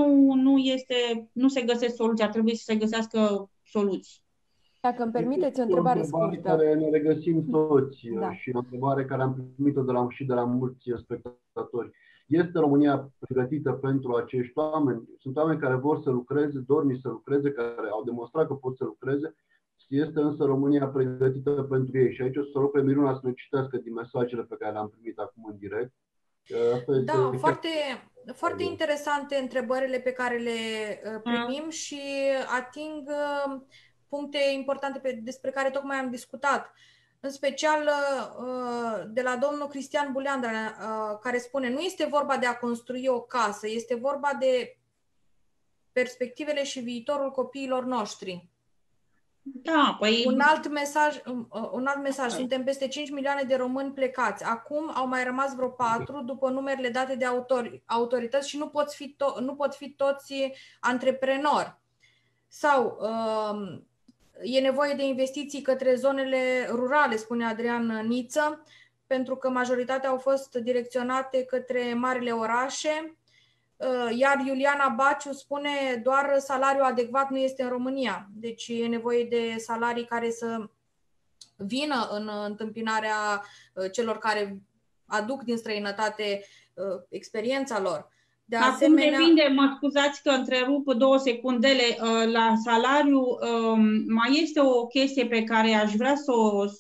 Speaker 2: nu se găsesc soluții. Ar trebui să se găsească soluții.
Speaker 4: Dacă îmi permiteți o întrebare scurtă.
Speaker 1: Care ne regăsim toți și o întrebare care am primit-o de la mulți spectatori. Este România pregătită pentru acești oameni? Sunt oameni care vor să lucreze, dornici să lucreze, care au demonstrat că pot să lucreze. Este însă România pregătită pentru ei? Și aici o să rog pe Miruna să ne citească din mesajele pe care le-am primit acum în direct.
Speaker 3: Da, foarte interesante întrebările pe care le primim și ating puncte importante despre care tocmai am discutat. În special de la domnul Cristian Buleandra, care spune: nu este vorba de a construi o casă, este vorba de perspectivele și viitorul copiilor noștri.
Speaker 2: Da, păi...
Speaker 3: Un alt mesaj. Suntem peste 5 milioane de români plecați. Acum au mai rămas vreo 4 după numerele date de autorități și nu pot fi toți antreprenori. Sau e nevoie de investiții către zonele rurale, spune Adrian Niță, pentru că majoritatea au fost direcționate către marile orașe. Iar Iuliana Baciu spune doar salariul adecvat nu este în România. Deci e nevoie de salarii care să vină în întâmpinarea celor care aduc din străinătate experiența lor. De asemenea...
Speaker 2: Acum depinde, mă scuzați că întrerup 2 secundele, la salariu mai este o chestie pe care aș vrea să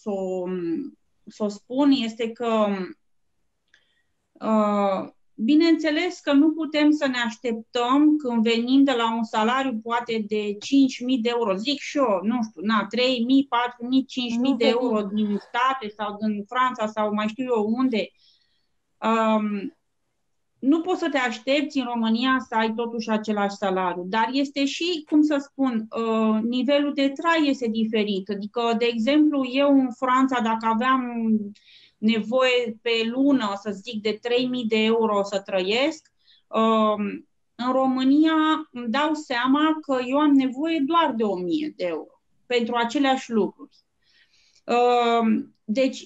Speaker 2: o spun, este că bineînțeles că nu putem să ne așteptăm când venim de la un salariu poate de 5.000 de euro, zic și eu, nu știu, 3.000, 4.000, 5.000 de euro din state sau din Franța sau mai știu eu unde. Nu poți să te aștepți în România să ai totuși același salariu, dar este și, cum să spun, nivelul de trai este diferit. Adică, de exemplu, eu în Franța, dacă aveam nevoie pe lună, să zic, de 3.000 de euro să trăiesc, în România îmi dau seama că eu am nevoie doar de 1.000 de euro pentru aceleași lucruri. Deci,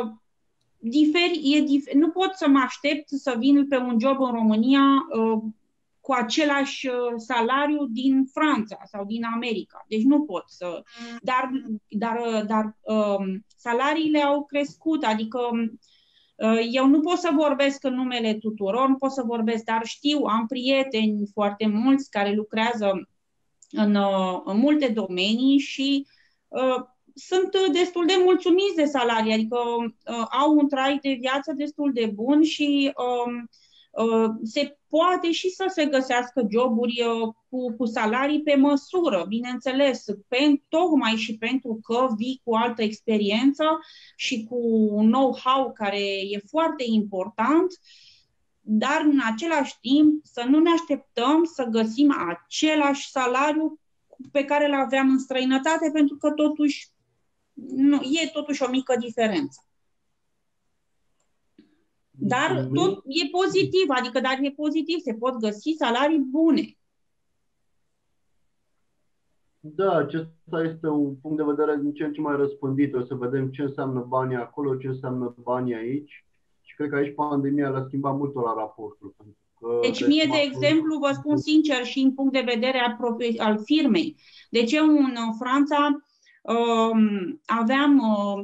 Speaker 2: nu pot să mă aștept să vin pe un job în România cu același salariu din Franța sau din America. Deci nu pot să... Dar salariile au crescut, adică eu nu pot să vorbesc în numele tuturor, nu pot să vorbesc, dar știu, am prieteni foarte mulți care lucrează în multe domenii și sunt destul de mulțumiți de salarii, adică au un trai de viață destul de bun și se poate și să se găsească joburi cu salarii pe măsură, bineînțeles, tocmai și pentru că vii cu altă experiență și cu un know-how care e foarte important, dar în același timp să nu ne așteptăm să găsim același salariu pe care îl aveam în străinătate, pentru că totuși e totuși o mică diferență. Dar tot e pozitiv, adică dar e pozitiv, se pot găsi salarii bune.
Speaker 1: Da, acesta este un punct de vedere din ce în ce mai răspândit. O să vedem ce înseamnă banii acolo, ce înseamnă banii aici. Și cred că aici pandemia l-a schimbat mult la raportul.
Speaker 2: Deci mie, de exemplu, vă spun sincer și în punct de vedere al firmei. Deci eu în Franța aveam...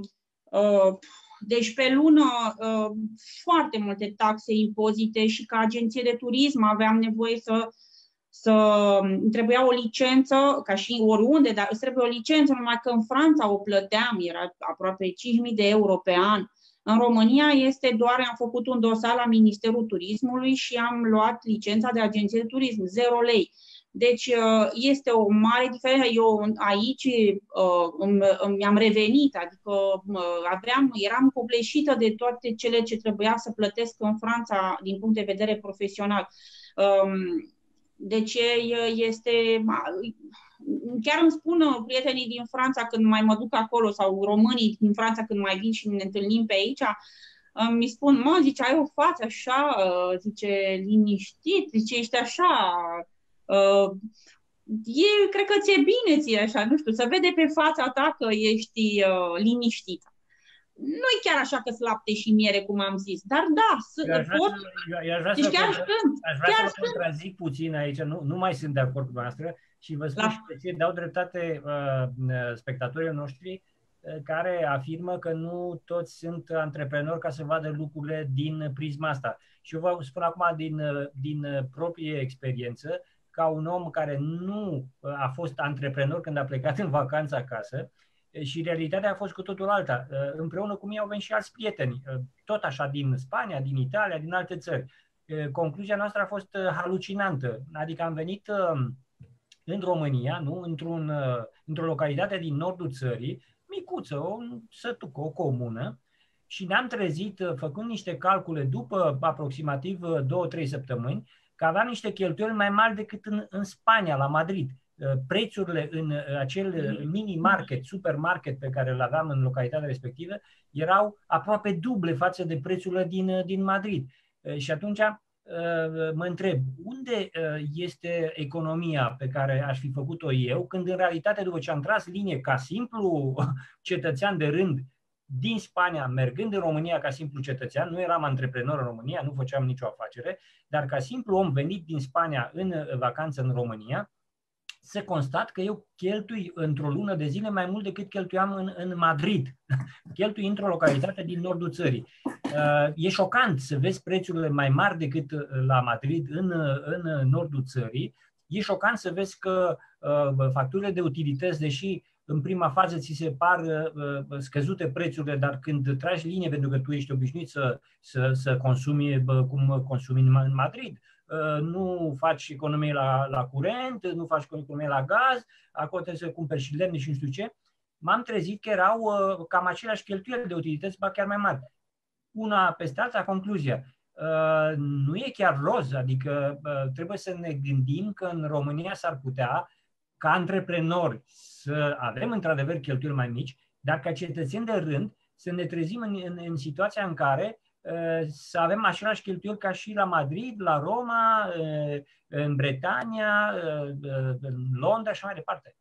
Speaker 2: Deci pe lună foarte multe taxe, impozite și ca agenție de turism aveam nevoie îmi trebuia o licență, ca și oriunde, dar îți trebuie o licență, numai că în Franța o plăteam, era aproape 5.000 de euro pe an. În România am făcut un dosar la Ministerul Turismului și am luat licența de agenție de turism, 0 lei. Deci este o mare diferență. Eu aici mi-am revenit, adică eram copleșită de toate cele ce trebuia să plătesc în Franța din punct de vedere profesional. Deci chiar îmi spun prietenii din Franța când mai mă duc acolo sau românii din Franța când mai vin și ne întâlnim pe aici, mi spun, zice, ai o față așa, zice, liniștit, zice, ești așa... cred că ți-e bine ție așa, nu știu, să vede pe fața ta că ești liniștită. Nu-i chiar așa că-s lapte și miere, cum am zis, dar da, pot...
Speaker 6: Deci chiar sunt. Aș vrea să vă contrazic puțin aici, nu mai sunt de acord cu noastră și vă spun și de ce dau dreptate spectatorii noștri care afirmă că nu toți sunt antreprenori ca să vadă lucrurile din prisma asta. Și eu vă spun acum din proprie experiență, ca un om care nu a fost antreprenor când a plecat în vacanță acasă și realitatea a fost cu totul alta. Împreună cu mine au venit și alți prieteni, tot așa din Spania, din Italia, din alte țări. Concluzia noastră a fost halucinantă. Adică am venit în România, nu? Într-o localitate din nordul țării, micuță, o sătucă, o comună, și ne-am trezit, făcând niște calcule după aproximativ 2-3 săptămâni, că aveam niște cheltuieli mai mari decât în Spania, la Madrid. prețurile în acel mini-market, supermarket pe care îl aveam în localitatea respectivă erau aproape duble față de prețurile din Madrid. Și atunci mă întreb, unde este economia pe care aș fi făcut-o eu, când în realitate, după ce am tras linie ca simplu cetățean de rând din Spania, mergând în România ca simplu cetățean, nu eram antreprenor în România, nu făceam nicio afacere, dar ca simplu om venit din Spania în vacanță în România, se constat că eu cheltui într-o lună de zile mai mult decât cheltuiam în Madrid. Cheltui într-o localitate din nordul țării. E șocant să vezi prețurile mai mari decât la Madrid în nordul țării. E șocant să vezi că facturile de utilități, deși în prima fază ți se par scăzute prețurile, dar când tragi linie pentru că tu ești obișnuit să consumi cum consumi în Madrid, nu faci economie la curent, nu faci economie la gaz, acolo trebuie să cumperi și lemne și nu știu ce, m-am trezit că erau cam aceleași cheltuieli de utilități, ba chiar mai mari. Una peste alta, concluzia. Nu e chiar roz, adică trebuie să ne gândim că în România s-ar putea, ca antreprenori, să avem într-adevăr cheltuieli mai mici, dar ca cetățeni de rând să ne trezim în situația în care să avem același cheltuieli ca și la Madrid, la Roma, în Bretania, în Londra și mai departe.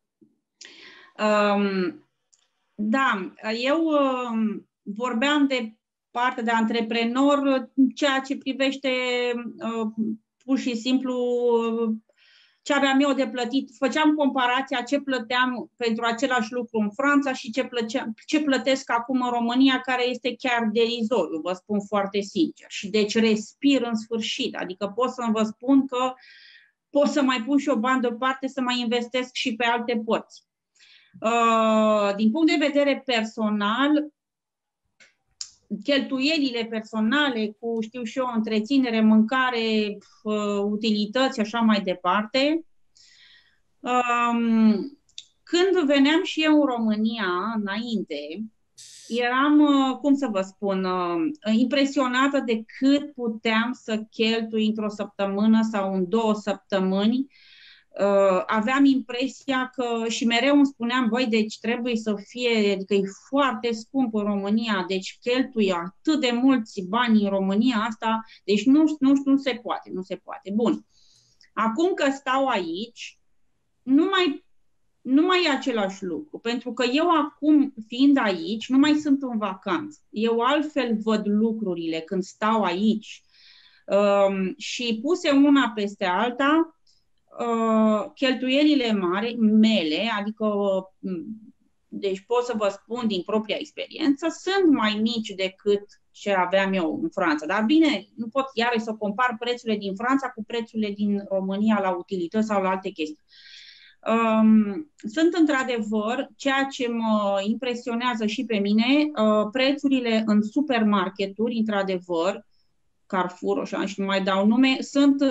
Speaker 2: Da, eu vorbeam de partea de antreprenor, ceea ce privește pur și simplu ce aveam eu de plătit. Făceam comparația ce plăteam pentru același lucru în Franța și ce plătesc acum în România, care este chiar derizoriu, vă spun foarte sincer. Și deci respir în sfârșit. Adică pot să vă spun că pot să mai pun și o bani deoparte să mai investesc și pe alte părți. Din punct de vedere personal, cheltuielile personale cu, știu și eu, întreținere, mâncare, utilități și așa mai departe. Când veneam și eu în România, înainte, eram, cum să vă spun, impresionată de cât puteam să cheltui într-o săptămână sau în 2 săptămâni. Aveam impresia că, și mereu îmi spuneam, băi, deci trebuie să fie, adică e foarte scump în România, deci cheltuie atât de mulți bani în România asta, deci nu se poate, nu se poate. Bun. Acum că stau aici, nu mai e același lucru, pentru că eu acum, fiind aici, nu mai sunt în vacanță. Eu altfel văd lucrurile când stau aici și puse una peste alta, cheltuielile mele, adică, deci pot să vă spun din propria experiență, sunt mai mici decât ce aveam eu în Franța. Dar bine, nu pot iarăși să compar prețurile din Franța cu prețurile din România la utilități sau la alte chestii. Sunt într-adevăr, ceea ce mă impresionează și pe mine, prețurile în supermarketuri, într-adevăr, Carrefour, așa, și nu mai dau nume, sunt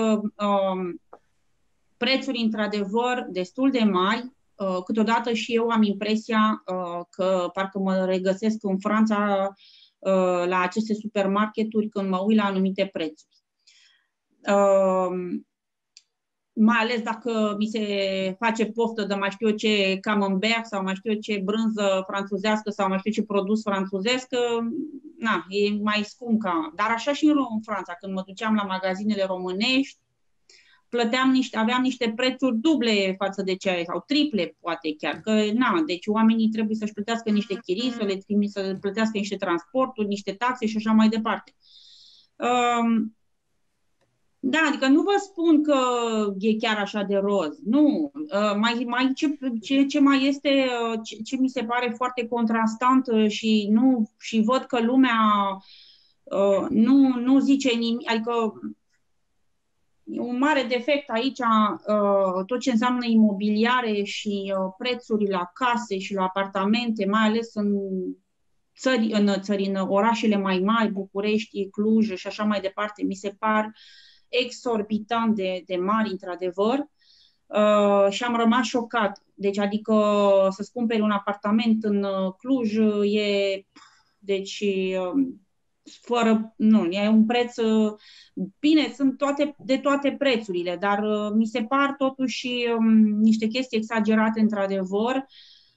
Speaker 2: prețuri într-adevăr destul de mari. Câteodată și eu am impresia că parcă mă regăsesc în Franța la aceste supermarketuri când mă uit la anumite prețuri. Mai ales dacă mi se face poftă de mai știu eu ce camembert sau mai știu eu ce brânză franțuzească sau mai știu ce produs franțuzesc, na, e mai scump ca... Dar așa și în Franța, când mă duceam la magazinele românești, aveam niște prețuri duble față de ce sau triple, poate chiar, că na, deci oamenii trebuie să-și plătească niște chirii, să plătească niște transporturi, niște taxe și așa mai departe. Da, adică nu vă spun că e chiar așa de roz, nu. Ce mai este, ce mi se pare foarte contrastant și văd că lumea nu zice nimic, adică e un mare defect aici, tot ce înseamnă imobiliare și prețuri la case și la apartamente, mai ales în orașele mai mari, București, Cluj și așa mai departe, mi se par exorbitant de mari, într-adevăr, și am rămas șocat. Deci, adică să-ți cumperi un apartament în Cluj e, deci, fără, nu, e un preț, bine, sunt de toate prețurile, dar mi se par totuși niște chestii exagerate într-adevăr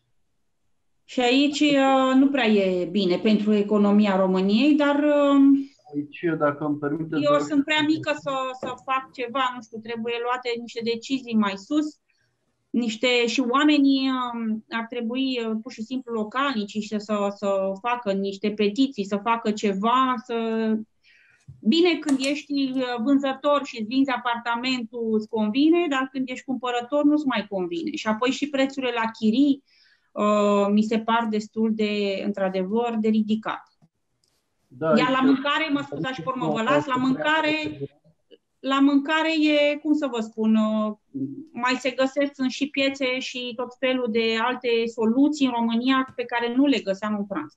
Speaker 2: și aici nu prea e bine pentru economia României, dar
Speaker 1: aici, dacă îmi permiteți,
Speaker 2: eu sunt prea mică să fac ceva, nu știu, trebuie luate niște decizii mai sus, și oamenii ar trebui pur și simplu localnici să facă niște petiții, să facă ceva, Bine, când ești vânzător și îți vinzi apartamentul, îți convine, dar când ești cumpărător nu-ți mai convine. Și apoi și prețurile la chirii mi se par destul de, într-adevăr, de ridicat.
Speaker 1: Da,
Speaker 2: iar la mâncare, mă scuzați și formă vă las, la mâncare e, cum să vă spun, mai se găsesc și piețe și tot felul de alte soluții în România pe care nu le găseam în Franța.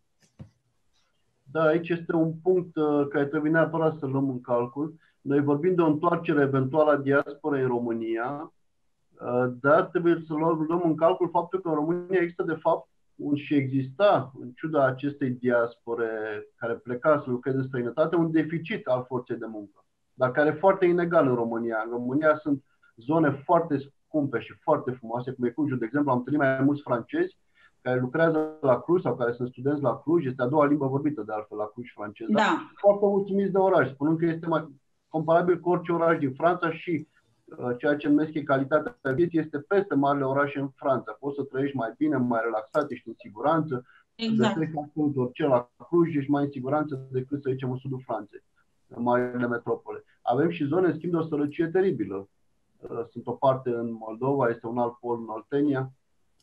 Speaker 1: Da, aici este un punct care trebuie neapărat să luăm în calcul. Noi vorbim de o întoarcere eventuală a diasporei în România, dar trebuie să luăm în calcul faptul că în România există de fapt și exista, în ciuda acestei diaspore care pleca să lucreze în străinătate, un deficit al forței de muncă, dar care e foarte inegal în România. În România sunt zone foarte scumpe și foarte frumoase, cum e Clujul, de exemplu, am întâlnit mai mulți francezi care lucrează la Cluj sau care sunt studenți la Cluj, este a doua limbă vorbită de altfel la Cluj, franceză,
Speaker 2: da.
Speaker 1: Foarte mulțumiți de oraș, spunând că este mai comparabil cu orice oraș din Franța și ceea ce numesc calitatea vieții este peste marile orașe în Franța. Poți să trăiești mai bine, mai relaxat, ești în siguranță,
Speaker 2: exact.
Speaker 1: Să treci orice la Cluj, ești mai în siguranță decât să zicem în sudul Franței, în marile metropole. Avem și zone, în schimb, de o sărăcie teribilă. Sunt o parte în Moldova, este un alt pol în Oltenia.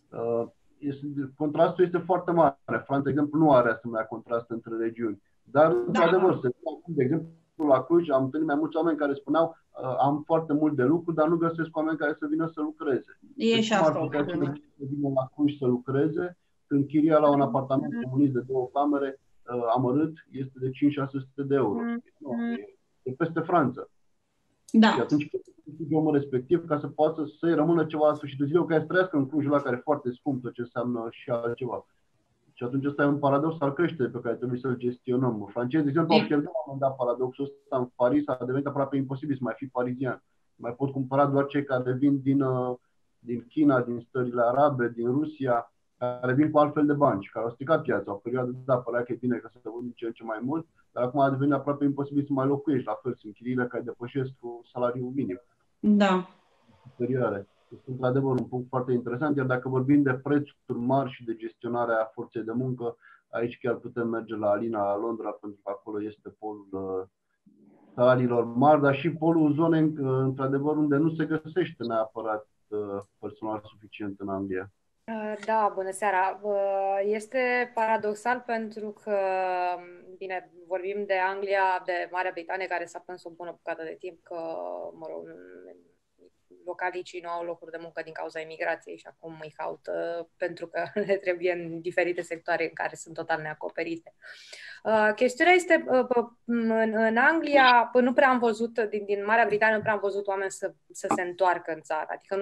Speaker 1: Contrastul este foarte mare. Franța, de exemplu, nu are asemenea contrast între regiuni. Dar, într-adevăr, de exemplu, la Cluj am întâlnit mai mulți oameni care spuneau am foarte mult de lucru, dar nu găsesc oameni care să vină să lucreze.
Speaker 2: E și asta o
Speaker 1: problemă. Să vină la Cluj să lucreze, când chiria la un apartament comunist de 2 camere amărât este de 500-600 de euro. E peste Franța.
Speaker 2: Da.
Speaker 1: Și atunci omul respectiv ca să poată să-i rămână ceva la sfârșitul zilei, care să trăiască în Clujul ăla care e foarte scump, tot ce înseamnă și altceva. Și atunci ăsta e un paradox al creșterii pe care trebuie să-l gestionăm. Francezii, de exemplu, au pierdut la un moment dat paradoxul ăsta în Paris, a devenit aproape imposibil să mai fii parizian. Mai pot cumpăra doar cei care vin din China, din stările arabe, din Rusia, care vin cu altfel de bani și care au stricat piața. O perioadă, da, părea că e bine că se vând din ce în ce mai mult, dar acum a devenit aproape imposibil să mai locuiești. La fel, sunt chiriile care depășesc cu salariul minim.
Speaker 2: Da.
Speaker 1: Superioare. Este într-adevăr un punct foarte interesant, iar dacă vorbim de prețuri mari și de gestionarea forței de muncă, aici chiar putem merge la Alina, la Londra, pentru că acolo este polul salariilor mari, dar și polul zonei, într-adevăr, unde nu se găsește neapărat personal suficient în Anglia.
Speaker 7: Da, bună seara. Este paradoxal pentru că, bine, vorbim de Anglia, de Marea Britanie, care s-a plâns o bună bucată de timp că, mă rog, localnicii nu au locuri de muncă din cauza imigrației și acum îi caută pentru că le trebuie în diferite sectoare în care sunt total neacoperite. Chestiunea este, în Anglia, nu prea am văzut, din Marea Britanie, nu prea am văzut oameni să se întoarcă în țară. Adică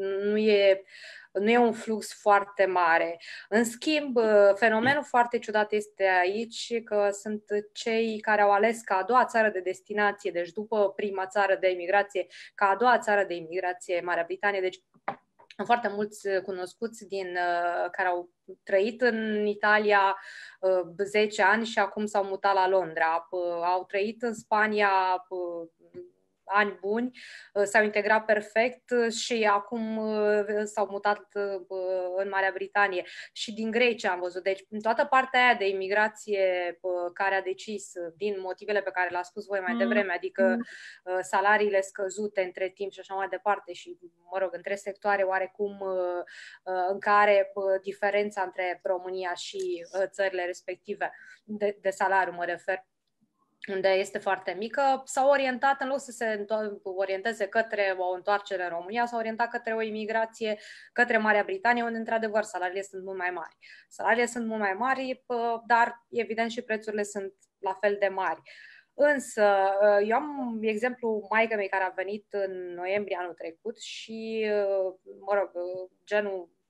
Speaker 7: nu e un flux foarte mare. În schimb, fenomenul foarte ciudat este aici că sunt cei care au ales ca a doua țară de destinație, deci după prima țară de imigrație, ca a doua țară de imigrație Marea Britanie, deci foarte mulți cunoscuți care au trăit în Italia 10 ani și acum s-au mutat la Londra, au trăit în Spania ani buni, s-au integrat perfect și acum s-au mutat în Marea Britanie. Și din Grecia am văzut. Deci, în toată partea aia de imigrație care a decis din motivele pe care le-a spus voi mai devreme, adică salariile scăzute între timp și așa mai departe și, mă rog, între sectoare oarecum în care diferența între România și țările respective de salariu, mă refer, unde este foarte mică, s-au orientat, în loc să se orienteze către o întoarcere în România, s-au orientat către o imigrație către Marea Britanie, unde, într-adevăr, salariile sunt mult mai mari. Salariile sunt mult mai mari, dar, evident, și prețurile sunt la fel de mari. Însă, eu am exemplu maică-mei care a venit în noiembrie anul trecut și, mă rog, genul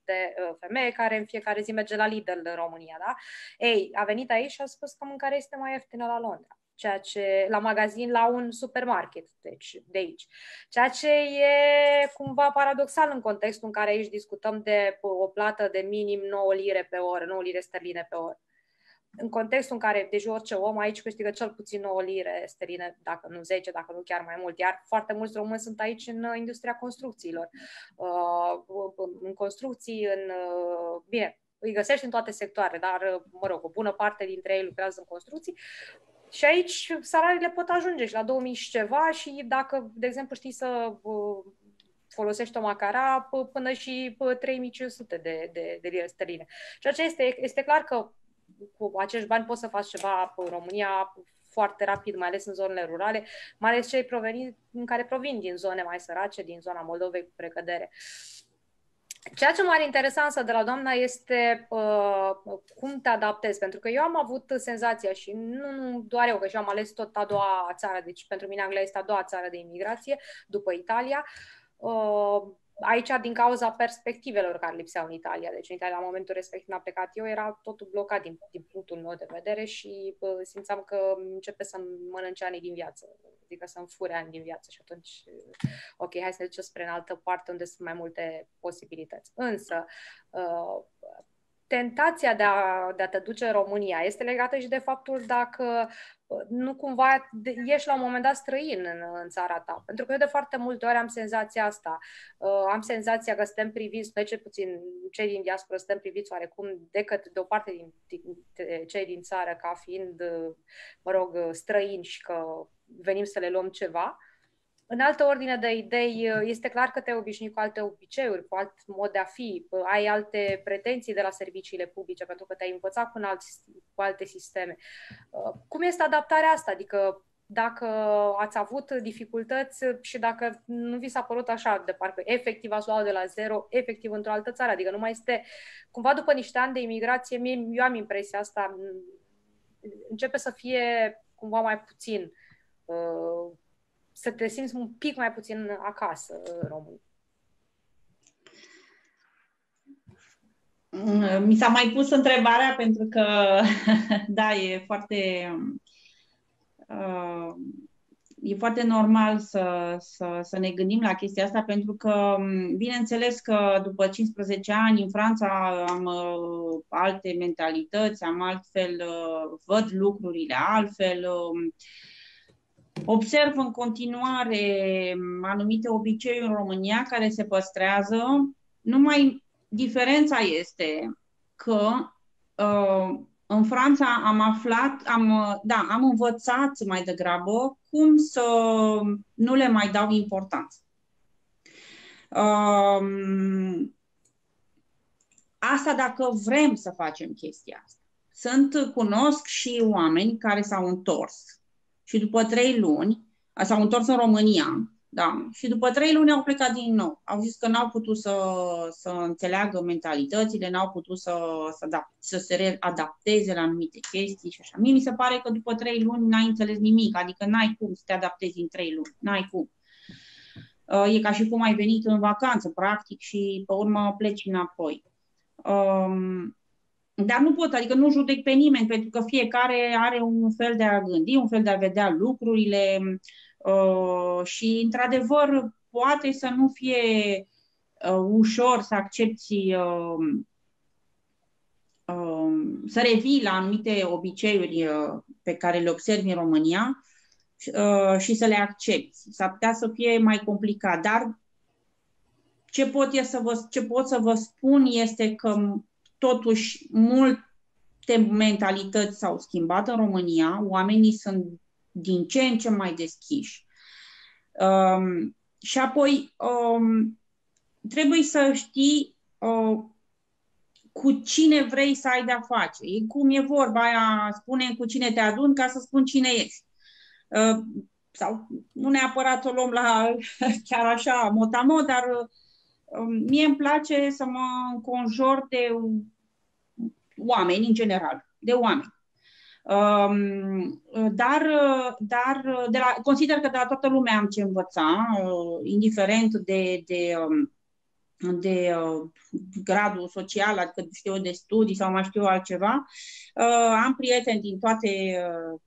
Speaker 7: de femeie care în fiecare zi merge la Lidl în România, da? Ei, a venit aici și a spus că mâncarea este mai ieftină la Londra. Ceea ce, la magazin, la un supermarket, deci de aici. Ceea ce e cumva paradoxal în contextul în care aici discutăm de o plată de minim 9 lire pe oră, 9 lire sterline pe oră. În contextul în care, deci orice om aici câștigă cel puțin 9 lire sterline, dacă nu 10, dacă nu chiar mai mult. Iar foarte mulți români sunt aici în industria construcțiilor. În construcții, bine, îi găsești în toate sectoarele, dar, mă rog, o bună parte dintre ei lucrează în construcții. Și aici salariile pot ajunge și la 2000 și ceva și dacă, de exemplu, știi să folosești o macara până și 3500 de lire sterline. Ceea ce este clar că cu acești bani poți să faci ceva în România foarte rapid, mai ales în zonele rurale, mai ales cei care provin din zone mai sărace, din zona Moldovei cu precădere. Ceea ce m-ar interesa însă de la doamna este cum te adaptezi, pentru că eu am avut senzația și nu doar eu, că și eu am ales tot a doua țară, deci pentru mine Anglia este a doua țară de imigrație după Italia. Aici, din cauza perspectivelor care lipseau în Italia. Deci, în Italia, la momentul respectiv, am plecat eu, era totul blocat din punctul meu de vedere și simțeam că începe să-mi mănânce ani din viață, adică să-mi fure ani din viață și atunci, ok, hai să ne ducem spre în altă parte unde sunt mai multe posibilități. Însă, tentația de a te duce în România este legată și de faptul dacă nu cumva ești la un moment dat străin în țara ta. Pentru că eu de foarte multe ori am senzația asta. Am senzația că suntem priviți, noi cel puțin cei din diaspora, suntem priviți oarecum de o parte din cei din țară ca fiind, mă rog, străini și că venim să le luăm ceva. În altă ordine de idei, este clar că te-ai obișnuit cu alte obiceiuri, cu alt mod de a fi, ai alte pretenții de la serviciile publice, pentru că te-ai învățat cu alte sisteme. Cum este adaptarea asta? Adică dacă ați avut dificultăți și dacă nu vi s-a părut așa, de parcă efectiv ați luat de la zero, efectiv într-o altă țară, adică nu mai este, cumva după niște ani de imigrație, eu am impresia asta, începe să fie cumva mai puțin, să te simți un pic mai puțin acasă în România.
Speaker 2: Mi s-a mai pus întrebarea pentru că, da, e foarte normal să ne gândim la chestia asta, pentru că, bineînțeles că după 15 ani în Franța am alte mentalități, am altfel, văd lucrurile altfel, observ în continuare anumite obiceiuri în România care se păstrează, numai diferența este că în Franța am învățat mai degrabă cum să nu le mai dau importanță. Asta dacă vrem să facem chestia asta. Cunosc și oameni care s-au întors și după 3 luni s-au întors în România, da, și după 3 luni au plecat din nou. Au zis că n-au putut să înțeleagă mentalitățile, n-au putut să se readapteze la anumite chestii și așa. Mie mi se pare că după 3 luni n-ai înțeles nimic, adică n-ai cum să te adaptezi în 3 luni, n-ai cum. E ca și cum ai venit în vacanță, practic, și pe urmă pleci înapoi. Dar nu pot, adică nu judec pe nimeni, pentru că fiecare are un fel de a gândi, un fel de a vedea lucrurile și, într-adevăr, poate să nu fie ușor să accepti, să revii la anumite obiceiuri pe care le observi în România și să le accepti. S-ar putea să fie mai complicat, dar ce pot să vă spun este că totuși multe mentalități s-au schimbat în România, oamenii sunt din ce în ce mai deschiși. Și apoi trebuie să știi cu cine vrei să ai de-a face. E cum e vorba aia, spune cu cine te aduni ca să spun cine ești. Sau nu neapărat o luăm la chiar așa mot-a-mot, dar mie îmi place să mă înconjur de oameni în general, de oameni. Dar consider că de la toată lumea am ce învăța, indiferent de gradul social, adică știu eu, de studii sau mai știu eu altceva. Am prieteni din toate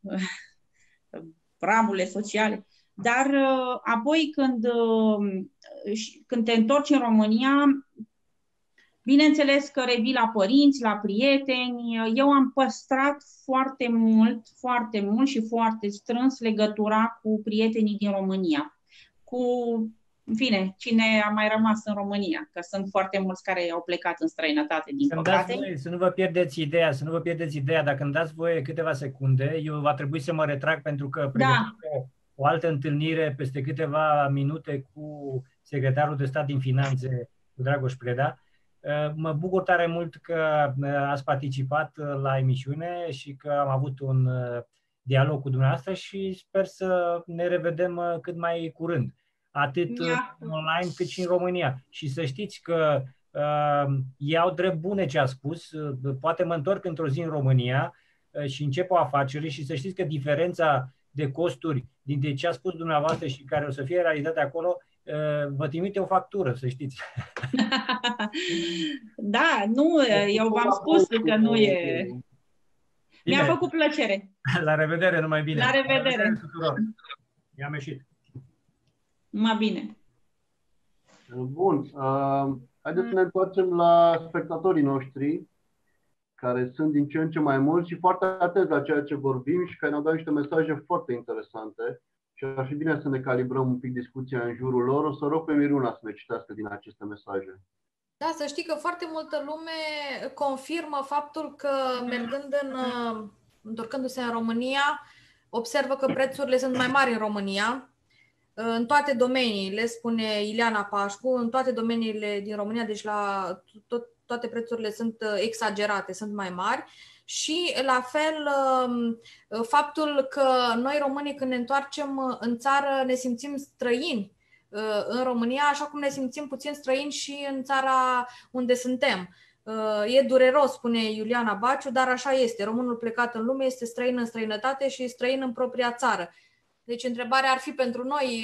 Speaker 2: ramurile sociale. Dar apoi când te întorci în România, bineînțeles că revii la părinți, la prieteni. Eu am păstrat foarte mult și foarte strâns legătura cu prietenii din România. În fine, cine a mai rămas în România, că sunt foarte mulți care au plecat în străinătate, din păcate.
Speaker 6: Să nu vă pierdeți ideea, dacă îmi dați voie câteva secunde, eu va trebui să mă retrag pentru că pregătesc o altă întâlnire peste câteva minute cu secretarul de stat din finanțe, cu Dragoș Preda. Mă bucur tare mult că ați participat la emisiune și că am avut un dialog cu dumneavoastră și sper să ne revedem cât mai curând, atât online cât și în România. Și să știți că iau drept bune ce a spus, poate mă întorc într-o zi în România și încep o afacere și să știți că diferența de costuri dintre ce a spus dumneavoastră și care o să fie realitate acolo, vă trimite o factură, să știți.
Speaker 2: Da, nu, eu v-am spus că nu e... Bine. Mi-a făcut plăcere.
Speaker 6: La revedere, numai bine.
Speaker 2: La revedere.
Speaker 6: Tuturor. I-am ieșit.
Speaker 2: Numai bine.
Speaker 1: Bun. Haideți să ne întoarcem la spectatorii noștri, care sunt din ce în ce mai mulți și foarte atenți la ceea ce vorbim și care ne-au dat niște mesaje foarte interesante. Și ar fi bine să ne calibrăm un pic discuția în jurul lor. O să rog pe Miruna să ne citească din aceste mesaje.
Speaker 3: Da, să știi că foarte multă lume confirmă faptul că întorcându-se în România, observă că prețurile sunt mai mari în România, în toate domeniile, spune Ileana Pașcu, în toate domeniile din România, deci toate prețurile sunt exagerate, sunt mai mari. Și la fel faptul că noi românii când ne întoarcem în țară ne simțim străini în România, așa cum ne simțim puțin străini și în țara unde suntem. E dureros, spune Iuliana Baciu, dar așa este. Românul plecat în lume este străin în străinătate și străin în propria țară. Deci întrebarea ar fi pentru noi,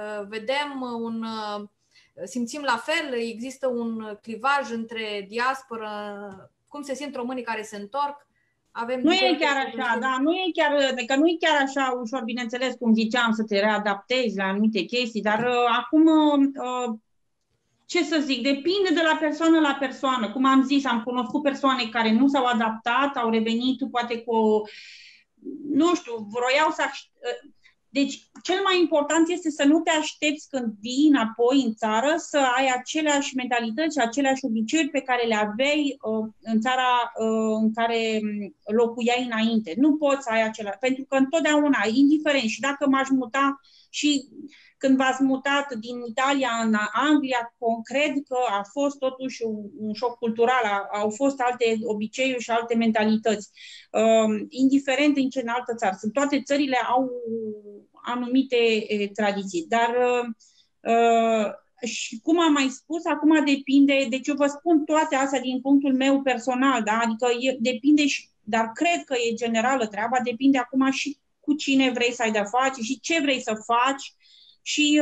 Speaker 3: simțim la fel, există un clivaj între diaspora, cum se simt românii care se întorc?
Speaker 2: Nu e chiar așa, da, nu e chiar așa ușor, bineînțeles, cum ziceam, să te readaptezi la anumite chestii, dar acum, ce să zic, depinde de la persoană la persoană. Cum am zis, am cunoscut persoane care nu s-au adaptat, au revenit poate cu, nu știu, vroiau să... Deci, cel mai important este să nu te aștepți când vii înapoi în țară să ai aceleași mentalități, aceleași obiceiuri pe care le aveai în țara în care locuiai înainte. Nu poți să ai același, pentru că întotdeauna, indiferent, și dacă m-aș muta și când v-ați mutat din Italia în Anglia, cred că a fost totuși un șoc cultural, au fost alte obiceiuri și alte mentalități. Indiferent în ce în altă țară. Toate țările au anumite tradiții, dar și cum am mai spus, acum depinde, deci eu vă spun toate astea din punctul meu personal, da? Adică depinde, dar cred că e generală treaba, depinde acum și cu cine vrei să ai de-a face și ce vrei să faci și...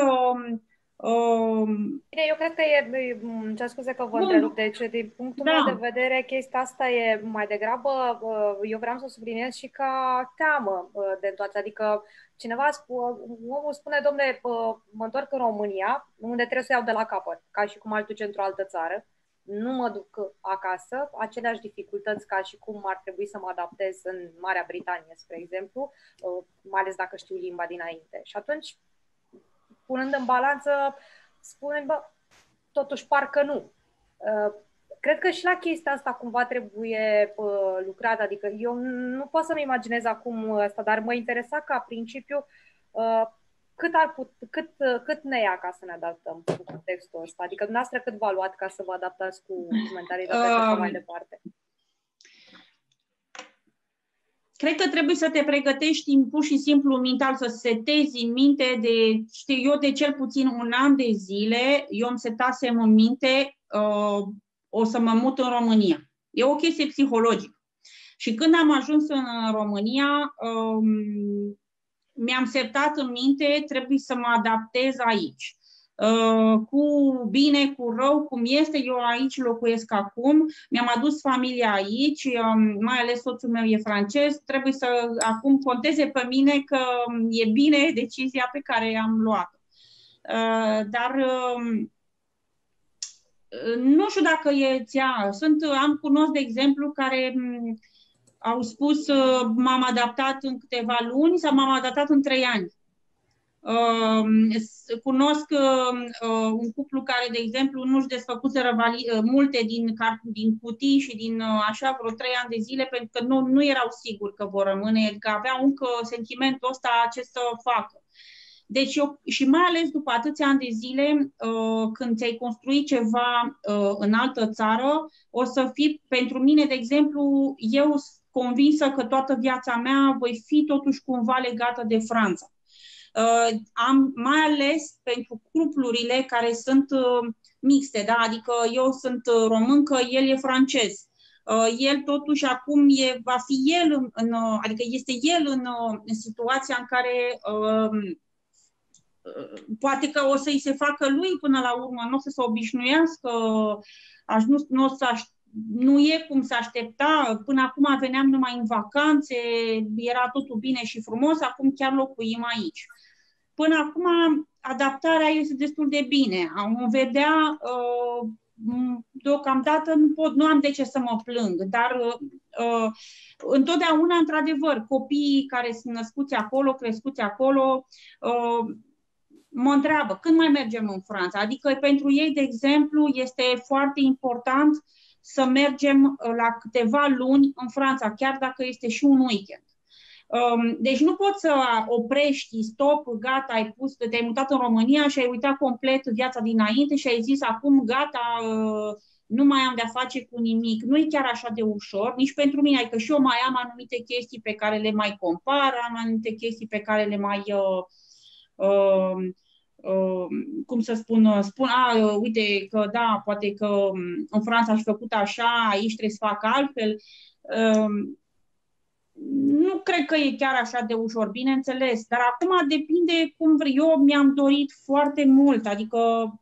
Speaker 7: Bine, eu cred că ce scuze că vă întrerup, deci din punctul meu de vedere chestia asta e mai degrabă, eu vreau să subliniez și ca teamă de întoarce, adică cineva omul spune, dom'le, mă întorc în România, unde trebuie să iau de la capăt, ca și cum aș duce într-o altă țară, nu mă duc acasă, aceleași dificultăți ca și cum ar trebui să mă adaptez în Marea Britanie, spre exemplu, mai ales dacă știu limba dinainte. Și atunci, punând în balanță, spunem, totuși parcă nu. Cred că și la chestia asta cumva trebuie lucrat, adică eu nu pot să-mi imaginez acum asta, dar mă interesa ca principiu cât ne ia ca să ne adaptăm cu contextul ăsta, adică dumneavoastră cât v-a luat ca să vă adaptați cu mentalitatea și mai departe?
Speaker 2: Cred că trebuie să te pregătești pur și simplu mental, să setezi în minte eu de cel puțin un an de zile, eu îmi setasem în minte, o să mă mut în România. E o chestie psihologică. Și când am ajuns în România, mi-am setat în minte, trebuie să mă adaptez aici. cu bine, cu rău, cum este. Eu aici locuiesc acum, mi-am adus familia aici, mai ales soțul meu e francez, trebuie să acum conteze pe mine că e bine decizia pe care am luat-o. Dar nu știu dacă e ția. Cunosc, de exemplu, care au spus m-am adaptat în câteva luni sau m-am adaptat în 3 ani. Cunosc un cuplu care, de exemplu, nu-și desfăcuseră multe din cutii și din așa vreo 3 ani de zile pentru că nu erau siguri că vor rămâne, că aveau încă sentimentul ăsta ce să facă. Deci și mai ales după atâția ani de zile, când ți-ai construit ceva în altă țară, o să fii, pentru mine, de exemplu, eu sunt convinsă că toată viața mea voi fi totuși cumva legată de Franța. Mai ales pentru cuplurile care sunt mixte, da? Adică eu sunt româncă, el e francez. El totuși acum va fi el, adică este el în situația în care poate că o să-i se facă lui până la urmă, nu o să se obișnuiască, nu e cum se aștepta. Până acum veneam numai în vacanțe, era totul bine și frumos, acum chiar locuim aici. Până acum adaptarea este destul de bine. Am vedea, deocamdată nu am de ce să mă plâng, dar întotdeauna, într-adevăr, copiii care sunt născuți acolo, crescuți acolo, mă întreabă, când mai mergem în Franța? Adică pentru ei, de exemplu, este foarte important să mergem la câteva luni în Franța, chiar dacă este și un weekend. Deci nu poți să oprești, stop, gata, te-ai mutat în România și ai uitat complet viața dinainte și ai zis acum gata, nu mai am de-a face cu nimic. Nu e chiar așa de ușor, nici pentru mine, adică și eu mai am anumite chestii pe care le mai compar, am anumite chestii pe care le mai... cum să spun, uite că da, poate că în Franța aș făcut așa, aici trebuie să fac altfel. Nu cred că e chiar așa de ușor, bineînțeles, dar acum depinde cum vreau. Eu mi-am dorit foarte mult, adică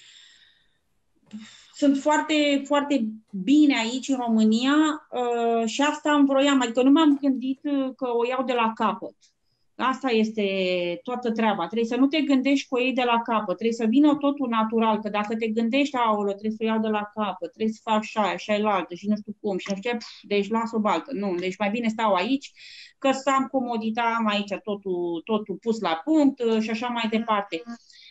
Speaker 2: sunt foarte, foarte bine aici în România și asta îmi vroiam, adică nu m-am gândit că o iau de la capăt. Asta este toată treaba. Trebuie să nu te gândești cu ei de la capăt. Trebuie să vină totul natural. Că dacă te gândești, aolă, trebuie să o iau de la capăt, trebuie să fac așa, așa e la altă și nu știu cum. Și nu știu ce, deci las o baltă. Nu, deci mai bine stau aici, că să am comoditatea, am aici totul pus la punct și așa mai departe.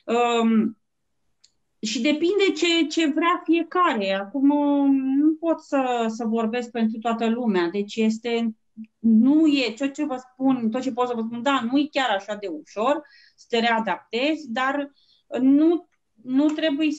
Speaker 2: Și depinde ce vrea fiecare. Acum nu pot să vorbesc pentru toată lumea. Deci nu e, tot ce vă spun, tot ce pot să vă spun, da, nu e chiar așa de ușor să te readaptezi, dar nu trebuie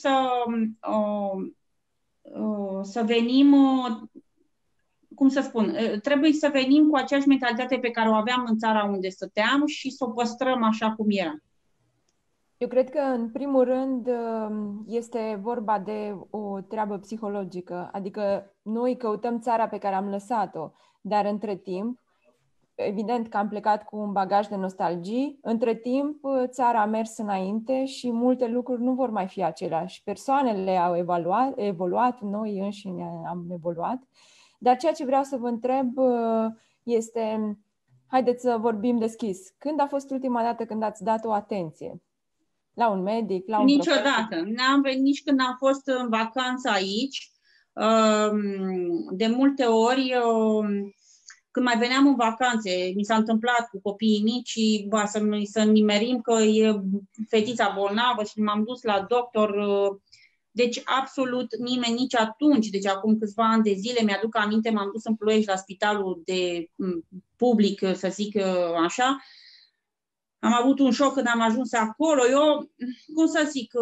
Speaker 2: să venim, cum să spun, trebuie să venim cu aceeași mentalitate pe care o aveam în țara unde stăteam și să o păstrăm așa cum era.
Speaker 4: Eu cred că, în primul rând, este vorba de o treabă psihologică, adică noi căutăm țara pe care am lăsat-o, dar între timp, evident că am plecat cu un bagaj de nostalgii, între timp țara a mers înainte și multe lucruri nu vor mai fi aceleași. Persoanele au evoluat, noi înșine am evoluat, dar ceea ce vreau să vă întreb este, haideți să vorbim deschis, când a fost ultima dată când ați dat o atenție? La un medic, la un
Speaker 2: Niciodată. N-am venit nici când am fost în vacanță aici. De multe ori, când mai veneam în vacanțe, mi s-a întâmplat cu copiii mici să nimerim că e fetița bolnavă și m-am dus la doctor. Deci absolut nimeni nici atunci, deci acum câțiva ani de zile, mi-aduc aminte, m-am dus în Ploiești la spitalul de public, să zic așa. Am avut un șoc când am ajuns acolo. Eu, cum să zic,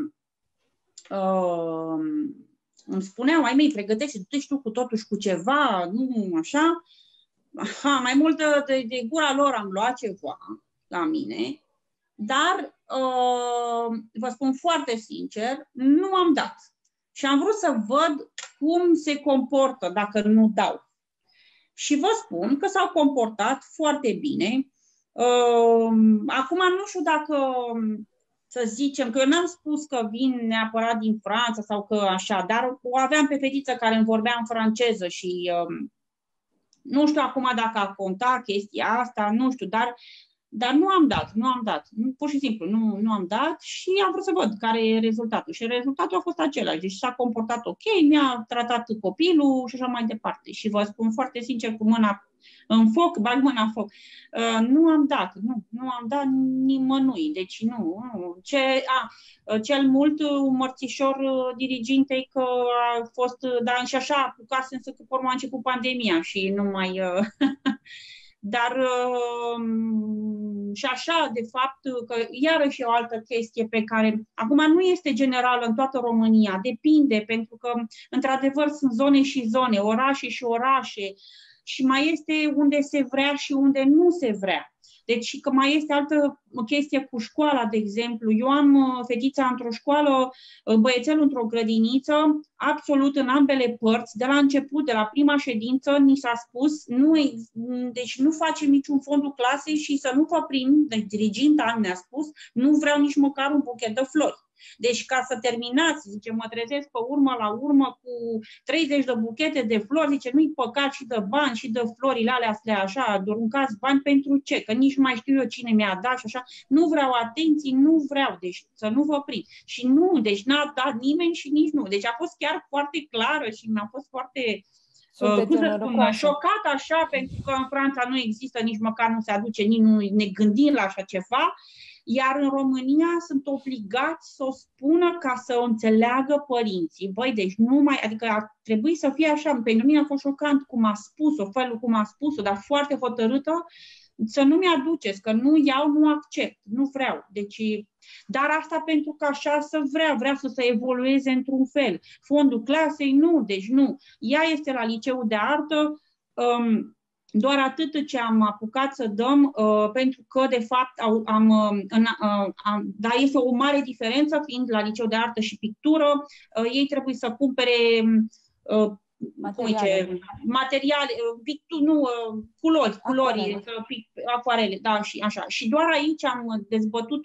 Speaker 2: îmi spuneau, ai mei, pregătește, du-te și tu cu totul și cu ceva, nu așa. Mai mult de gura lor am luat ceva la mine, dar vă spun foarte sincer, nu am dat. Și am vrut să văd cum se comportă dacă nu dau. Și vă spun că s-au comportat foarte bine. Acum nu știu dacă să zicem, că eu n-am spus că vin neapărat din Franța sau că așa, dar o aveam pe fetiță care îmi vorbea în franceză și nu știu acum dacă a contat chestia asta, nu știu, dar nu am dat. Pur și simplu, nu am dat și am vrut să văd care e rezultatul. Și rezultatul a fost același. Deci s-a comportat ok, mi-a tratat copilul și așa mai departe. Și vă spun foarte sincer, cu mâna în foc, bag mâna în foc. Nu am dat nimănui. Deci nu. Cel mult un mărțișor dirigintei că a fost, dar și așa apucase, însă că urmă a început pandemia și nu mai... Dar și așa, de fapt, că iarăși e o altă chestie pe care acum nu este generală în toată România, depinde, pentru că într-adevăr sunt zone și zone, orașe și orașe și mai este unde se vrea și unde nu se vrea. Deci că mai este altă chestie cu școala, de exemplu. Eu am fetița într-o școală, băiețelul într-o grădiniță, absolut în ambele părți. De la început, de la prima ședință, ni s-a spus, deci nu facem niciun fondul clasei și să nu vă prind, deci diriginta ne-a spus, nu vreau nici măcar un buchet de flori. Deci ca să terminați, zice, mă trezesc pe la urmă cu 30 de buchete de flori, zice, nu-i păcat și de bani și de florile alea așa, aruncați bani pentru ce? Că nici nu mai știu eu cine mi-a dat și așa. Nu vreau atenții, nu vreau, deci să nu vă prind. Și nu, deci n-a dat nimeni și nici nu. Deci a fost chiar foarte clară și mi-a fost foarte... șocat așa, pentru că în Franța nu există, nici măcar nu se aduce, nici nu ne gândim la așa ceva. Iar în România sunt obligați să o spună ca să o înțeleagă părinții. Băi, deci nu mai, adică ar trebui să fie așa. Pentru mine a fost șocant cum a spus-o, felul cum a spus-o, dar foarte hotărâtă, să nu mi-aduceți, că nu iau, nu accept, nu vreau. Deci, dar asta pentru că așa să vrea să se evolueze într-un fel. Fondul clasei, nu, deci nu. Ea este la liceul de artă, doar atât ce am apucat să dăm, pentru că, de fapt, dar este o mare diferență, fiind la liceu de artă și pictură, ei trebuie să cumpere materiale, culori, acuarele, da, și așa. Și doar aici am dezbătut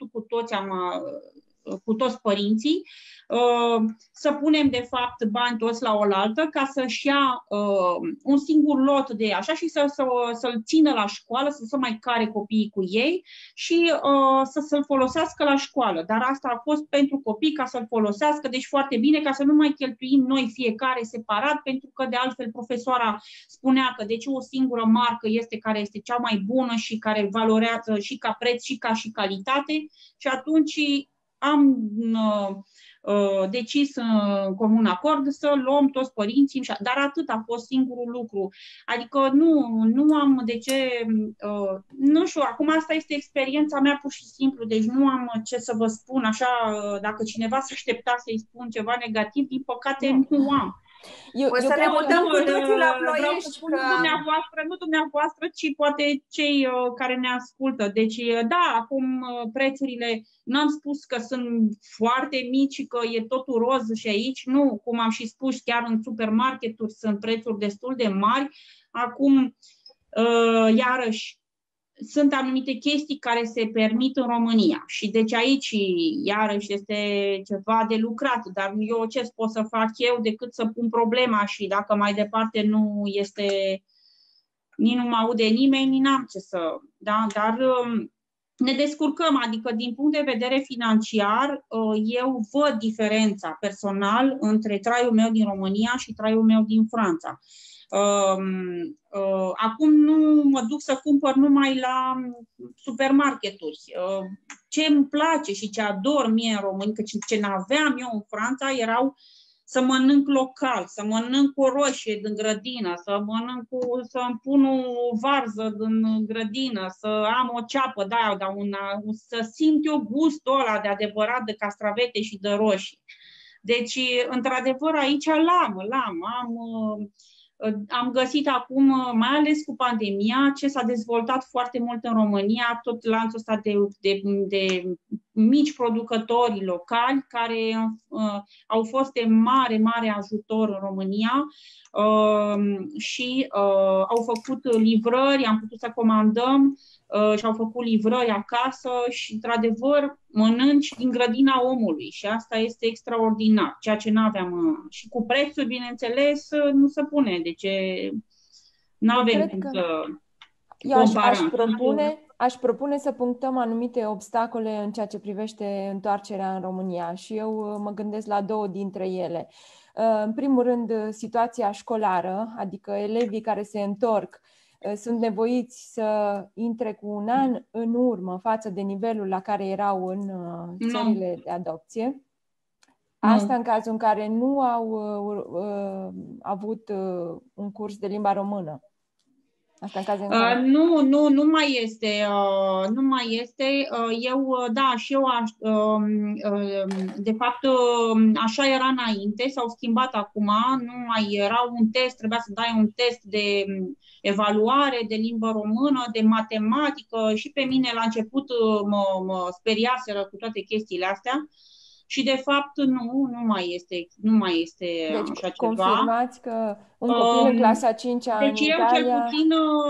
Speaker 2: cu toți părinții, să punem de fapt bani toți la oaltă ca să-și ia un singur lot de așa și să-l țină la școală, să se mai care copiii cu ei și să-l folosească la școală. Dar asta a fost pentru copii ca să-l folosească, deci foarte bine, ca să nu mai cheltuim noi fiecare separat, pentru că de altfel profesoara spunea că deci o singură marcă este care este cea mai bună și care valorează și ca preț și ca și calitate și atunci am decis în comun acord să luăm toți părinții, dar atât a fost singurul lucru. Adică nu am de ce, nu știu, acum asta este experiența mea pur și simplu, deci nu am ce să vă spun așa, dacă cineva se aștepta să-i spun ceva negativ, din păcate nu am.
Speaker 3: O să ne mutăm cu toții la Ploiești.
Speaker 2: Nu dumneavoastră, ci poate cei care ne ascultă. Deci, da, acum prețurile, n-am spus că sunt foarte mici și că e totul roz și aici. Nu, cum am și spus, chiar în supermarketuri sunt prețuri destul de mari. Acum, iarăși, sunt anumite chestii care se permit în România și deci aici iarăși este ceva de lucrat, dar eu ce pot să fac eu decât să pun problema și dacă mai departe nu este, nici nu mă aude nimeni, n-am ce să, da? Dar ne descurcăm, adică din punct de vedere financiar, eu văd diferența personal între traiul meu din România și traiul meu din Franța. Acum nu mă duc să cumpăr numai la supermarketuri. Ce îmi place și ce ador mie în România, că ce n-aveam eu în Franța, erau să mănânc local, să mănânc o roșie din grădină, să-mi pun o varză din grădină, să am o ceapă de aia, să simt eu gustul ăla de adevărat de castravete și de roșii. Deci, într-adevăr, aici am găsit acum, mai ales cu pandemia, ce s-a dezvoltat foarte mult în România, tot lanțul ăsta de mici producători locali care au fost de mare ajutor în România și au făcut livrări, am putut să comandăm și-au făcut livrări acasă și, într-adevăr, mănânci din grădina omului și asta este extraordinar, ceea ce n-aveam. Și cu prețul, bineînțeles, nu se pune, deci n-avem cum să comparăm.
Speaker 4: Aș propune să punctăm anumite obstacole în ceea ce privește întoarcerea în România și eu mă gândesc la două dintre ele. În primul rând, situația școlară, adică elevii care se întorc sunt nevoiți să intre cu un an în urmă față de nivelul la care erau în țările de adopție. Asta în cazul în care nu au avut un curs de limba română. Asta în cazul în care...
Speaker 2: Nu mai este. Nu mai este. De fapt, așa era înainte, s-au schimbat acum, nu mai era un test, trebuia să dai un test de evaluare de limbă română, de matematică și pe mine la început mă speriaseră cu toate chestiile astea. Și de fapt nu mai este
Speaker 4: deci,
Speaker 2: așa ceva.
Speaker 4: Confirmați că un copil în clasa 5-a
Speaker 2: deci
Speaker 4: în
Speaker 2: eu
Speaker 4: Italia...
Speaker 2: cel puțin,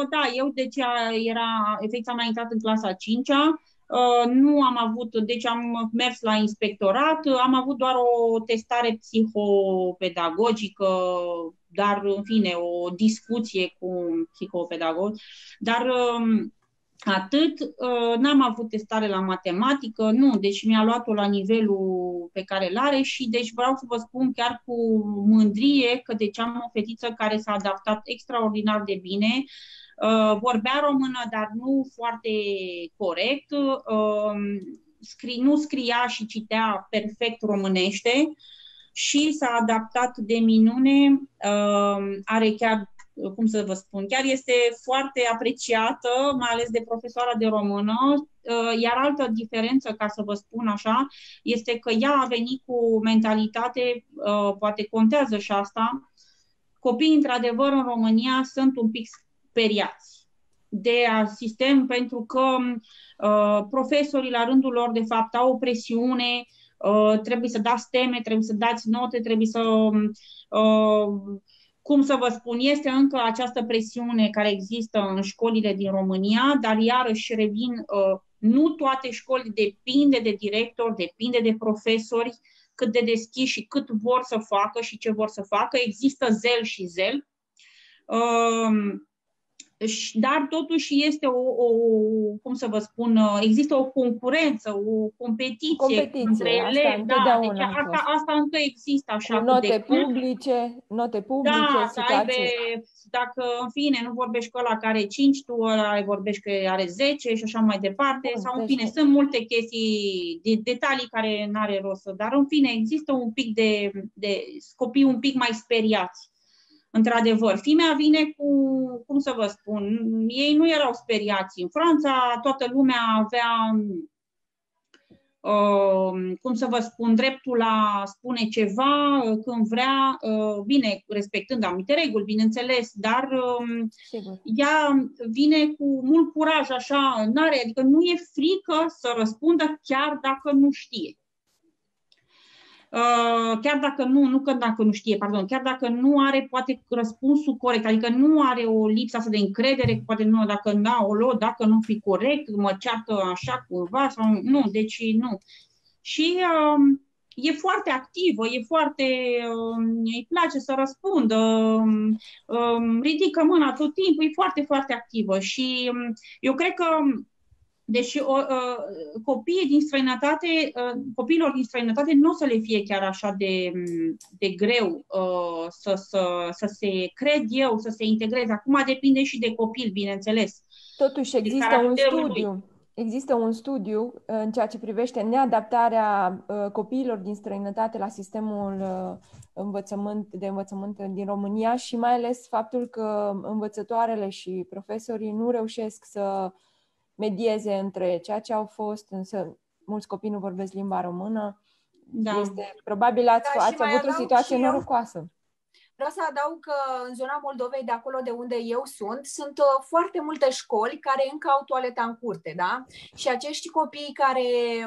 Speaker 2: efectiv am mai intrat în clasa 5-a, nu am avut, deci am mers la inspectorat, am avut doar o testare psihopedagogică, dar în fine, o discuție cu un psihopedagog, dar... atât, n-am avut testare la matematică, nu, deci mi-a luat-o la nivelul pe care îl are și deci vreau să vă spun chiar cu mândrie că deci am o fetiță care s-a adaptat extraordinar de bine, vorbea română, dar nu foarte corect, nu scria și citea perfect românește și s-a adaptat de minune, are chiar, cum să vă spun, chiar este foarte apreciată, mai ales de profesoara de română, iar altă diferență, ca să vă spun așa, este că ea a venit cu mentalitate, poate contează și asta, copiii, într-adevăr, în România sunt un pic speriați de sistem, pentru că profesorii, la rândul lor, de fapt, au o presiune, trebuie să dați teme, trebuie să dați note, trebuie să... cum să vă spun, este încă această presiune care există în școlile din România, dar iarăși revin, nu toate școlile, depinde de director, depinde de profesori, cât de deschiși și cât vor să facă și ce vor să facă. Există zel și zel, dar totuși este cum să vă spun, există o concurență, o competiție între ele. Da, deci asta încă există așa.
Speaker 4: Cu note publice,
Speaker 2: situații. Dacă, în fine, nu vorbești cu ăla care are 5, tu ăla vorbești că are 10 și așa mai departe. Sau, în fine, sunt multe chestii, detalii care n-are rost. Dar, în fine, există un pic de copii un pic mai speriați. Într-adevăr, fimea vine cu, cum să vă spun, ei nu erau speriați. În Franța toată lumea avea, cum să vă spun, dreptul la spune ceva când vrea, bine, respectând anumite reguli, bineînțeles, dar ea vine cu mult curaj, așa, adică nu e frică să răspundă chiar dacă nu știe. Chiar dacă chiar dacă nu are poate răspunsul corect, adică nu are o lipsă asta de încredere, poate nu, dacă nu fi corect, mă ceartă așa cumva, sau nu, deci nu. Și e foarte activă, îi place să răspundă, ridică mâna tot timpul, e foarte, foarte activă și eu cred că deci copiilor din străinătate nu o să le fie chiar așa de greu să se să se integreze. Acum depinde și de copil, bineînțeles.
Speaker 4: Totuși există un studiu în ceea ce privește neadaptarea copiilor din străinătate la sistemul de învățământ din România și mai ales faptul că învățătoarele și profesorii nu reușesc să medieze între ceea ce au fost, însă mulți copii nu vorbesc limba română. Da. Probabil ați avut o situație norocoasă.
Speaker 5: Vreau să adaug că în zona Moldovei, de acolo de unde eu sunt foarte multe școli care încă au toaleta în curte, da? Și acești copii care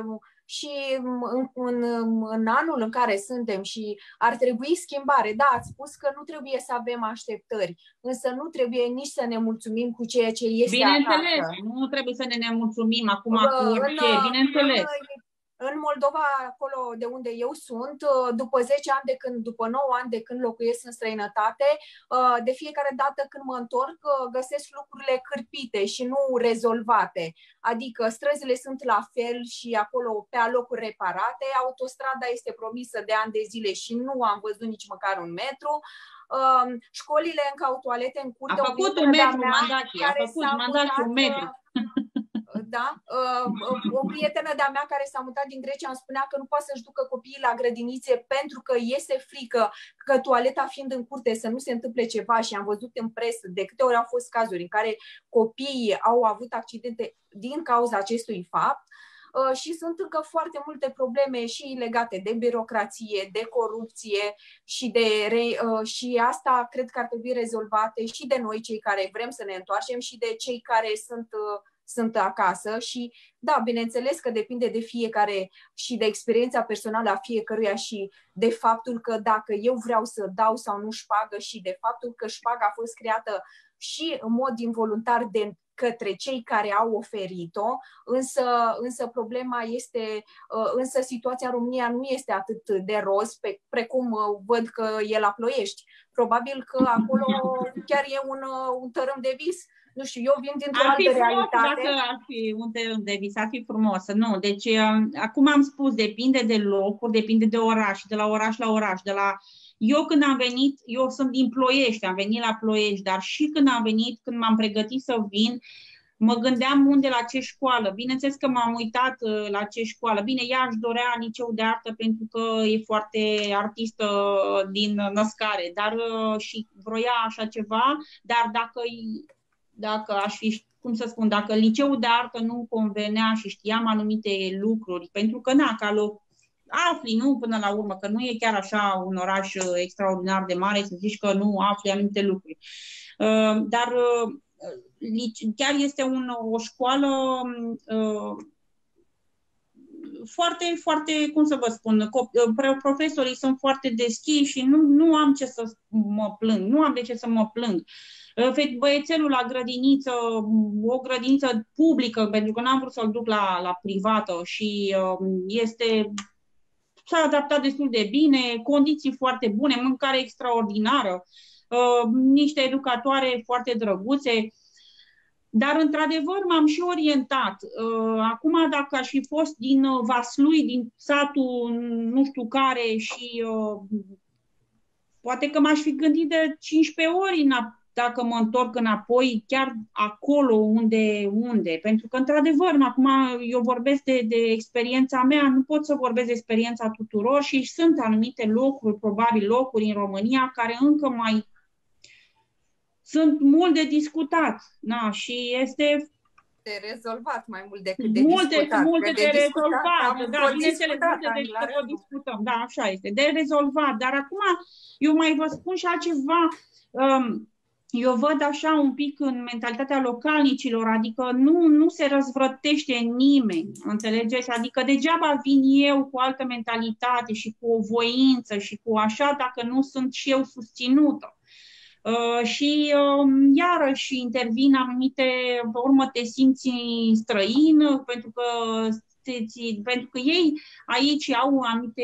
Speaker 5: și în anul în care suntem și ar trebui schimbare. Da, ați spus că nu trebuie să avem așteptări, însă nu trebuie nici să ne mulțumim cu ceea ce este
Speaker 2: Bineînțeles,
Speaker 5: acasă.
Speaker 2: nu trebuie să ne nemulțumim acum cu orice, bineînțeles.
Speaker 5: În Moldova, acolo de unde eu sunt, după 10 ani după 9 ani de când locuiesc în străinătate, de fiecare dată când mă întorc, găsesc lucrurile cârpite și nu rezolvate. Adică străzile sunt la fel și acolo pe alocuri reparate, autostrada este promisă de ani de zile și nu am văzut nici măcar un metru. Școlile încă au toalete în curte.
Speaker 2: A făcut un metru, Mandachi, a făcut Mandachi un metru.
Speaker 5: Da? O prietenă de-a mea care s-a mutat din Grecia îmi spunea că nu poate să-și ducă copiii la grădinițe pentru că este frică că toaleta fiind în curte să nu se întâmple ceva și am văzut în presă de câte ori au fost cazuri în care copiii au avut accidente din cauza acestui fapt. Și sunt încă foarte multe probleme și legate de birocrație, de corupție și asta cred că ar trebui rezolvate și de noi cei care vrem să ne întoarcem și de cei care sunt acasă și da, bineînțeles că depinde de fiecare și de experiența personală a fiecăruia și de faptul că dacă eu vreau să dau sau nu șpagă și de faptul că șpaga a fost creată și în mod involuntar de către cei care au oferit-o, însă problema este, însă situația în România nu este atât de roz precum văd că e la Ploiești. Probabil că acolo chiar e un tărâm de vis. Nu știu, eu vin dintr-o altă realitate.
Speaker 2: Dacă ar fi un tărâm de vis, ar fi frumos. Nu, deci acum am spus, depinde de locuri, depinde de oraș, de la oraș la oraș, Eu când am venit, eu sunt din Ploiești, am venit la Ploiești, dar și când am venit, când m-am pregătit să vin, mă gândeam unde, la ce școală. Bineînțeles că m-am uitat la ce școală. Bine, ea își dorea liceu de artă pentru că e foarte artistă din născare, dar și vroia așa ceva, dar dacă aș fi, cum să spun, dacă liceul de artă nu convenea și știam anumite lucruri, pentru că ca loc afli, nu până la urmă, că nu e chiar așa un oraș extraordinar de mare să zici că nu afli anumite lucruri. Dar chiar este o școală foarte, foarte, cum să vă spun, profesorii sunt foarte deschiși și nu am ce să mă plâng, nu am de ce să mă plâng. Băiețelul la grădiniță, o grădiniță publică, pentru că n-am vrut să-l duc la privată și s-a adaptat destul de bine, condiții foarte bune, mâncare extraordinară, niște educatoare foarte drăguțe. Dar, într-adevăr, m-am și orientat. Acum, dacă aș fi fost din Vaslui, din satul nu știu care și poate că m-aș fi gândit de 15 ori dacă mă întorc înapoi, chiar acolo unde. Pentru că, într-adevăr, acum eu vorbesc de experiența mea, nu pot să vorbesc de experiența tuturor și sunt anumite locuri, probabil locuri în România, care încă mai sunt mult de discutat. Și este
Speaker 5: de rezolvat mai mult decât de discutat.
Speaker 2: Multe de rezolvat, da, bineînțeles, multe de discutăm, da, așa este, de rezolvat. Dar acum eu mai vă spun și altceva. Eu văd așa un pic în mentalitatea localnicilor, adică nu se răzvrătește nimeni, înțelegeți? Adică degeaba vin eu cu altă mentalitate și cu o voință și cu așa, dacă nu sunt și eu susținută. Și iarăși intervin anumite, pe urmă te simți străin, pentru că ei aici au anumite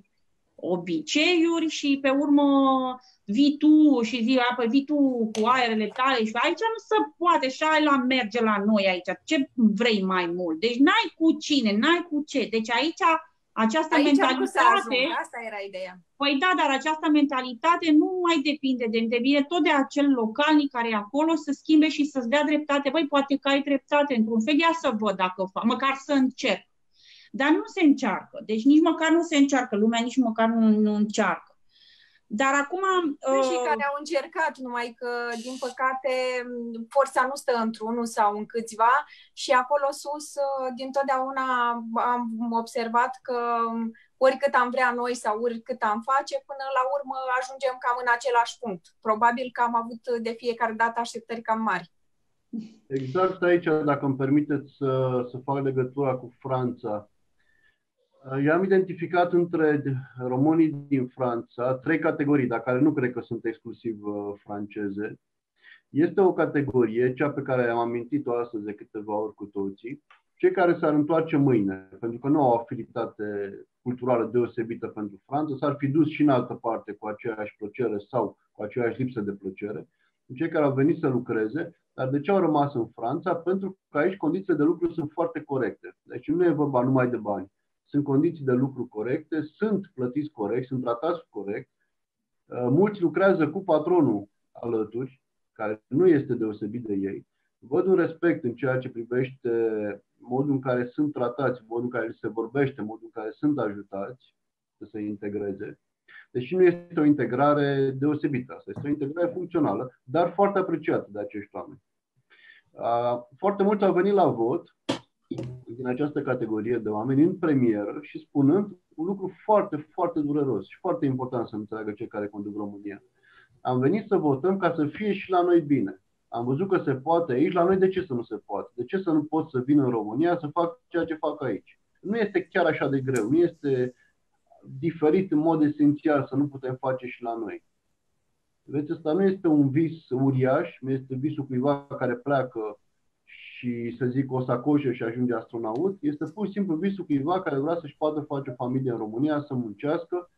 Speaker 2: obiceiuri și pe urmă vii tu și vii tu cu aerele tale și aici nu se poate și la merge la noi aici, ce vrei mai mult? Deci n-ai cu cine, n-ai cu ce, deci aici mentalitate,
Speaker 5: asta era ideea.
Speaker 2: Păi da, dar această mentalitate nu mai depinde de mine, tot de acel localnic care e acolo să schimbe și să-ți dea dreptate. Băi, poate că ai dreptate într-un fel, ia să văd dacă fac, măcar să încerc. Dar nu se încearcă, deci nici măcar nu se încearcă, lumea nici măcar nu încearcă. Dar acum...
Speaker 5: Sunt și care au încercat, numai că, din păcate, forța nu stă într-unul sau în câțiva și acolo sus, dintotdeauna am observat că oricât am vrea noi sau oricât am face, până la urmă ajungem cam în același punct. Probabil că am avut de fiecare dată așteptări cam mari.
Speaker 1: Exact aici, dacă îmi permiteți să fac legătura cu Franța. Eu am identificat între românii din Franța 3 categorii, dar care nu cred că sunt exclusiv franceze. Este o categorie, cea pe care am amintit-o astăzi de câteva ori cu toții, cei care s-ar întoarce mâine, pentru că nu au afinitate culturală deosebită pentru Franța, s-ar fi dus și în altă parte cu aceeași plăcere sau cu aceeași lipsă de plăcere, cei care au venit să lucreze, dar de ce au rămas în Franța? Pentru că aici condițiile de lucru sunt foarte corecte. Deci nu e vorba numai de bani. Sunt condiții de lucru corecte, sunt plătiți corect, sunt tratați corect. Mulți lucrează cu patronul alături, care nu este deosebit de ei. Văd un respect în ceea ce privește modul în care sunt tratați, modul în care se vorbește, modul în care sunt ajutați să se integreze. Deși nu este o integrare deosebită, asta este o integrare funcțională, dar foarte apreciată de acești oameni. Foarte mulți au venit la vot din această categorie de oameni în premieră și spunând un lucru foarte, foarte dureros și foarte important să înțeleagă cei care conduc România. Am venit să votăm ca să fie și la noi bine. Am văzut că se poate aici, la noi de ce să nu se poate? De ce să nu pot să vin în România să fac ceea ce fac aici? Nu este chiar așa de greu, nu este diferit în mod esențial să nu putem face și la noi. Vedeți, ăsta nu este un vis uriaș, nu este visul cuiva care pleacă și să zic o sacoșă și ajunge astronaut, este pur și simplu visul cuiva care vrea să-și poată face o familie în România, să muncească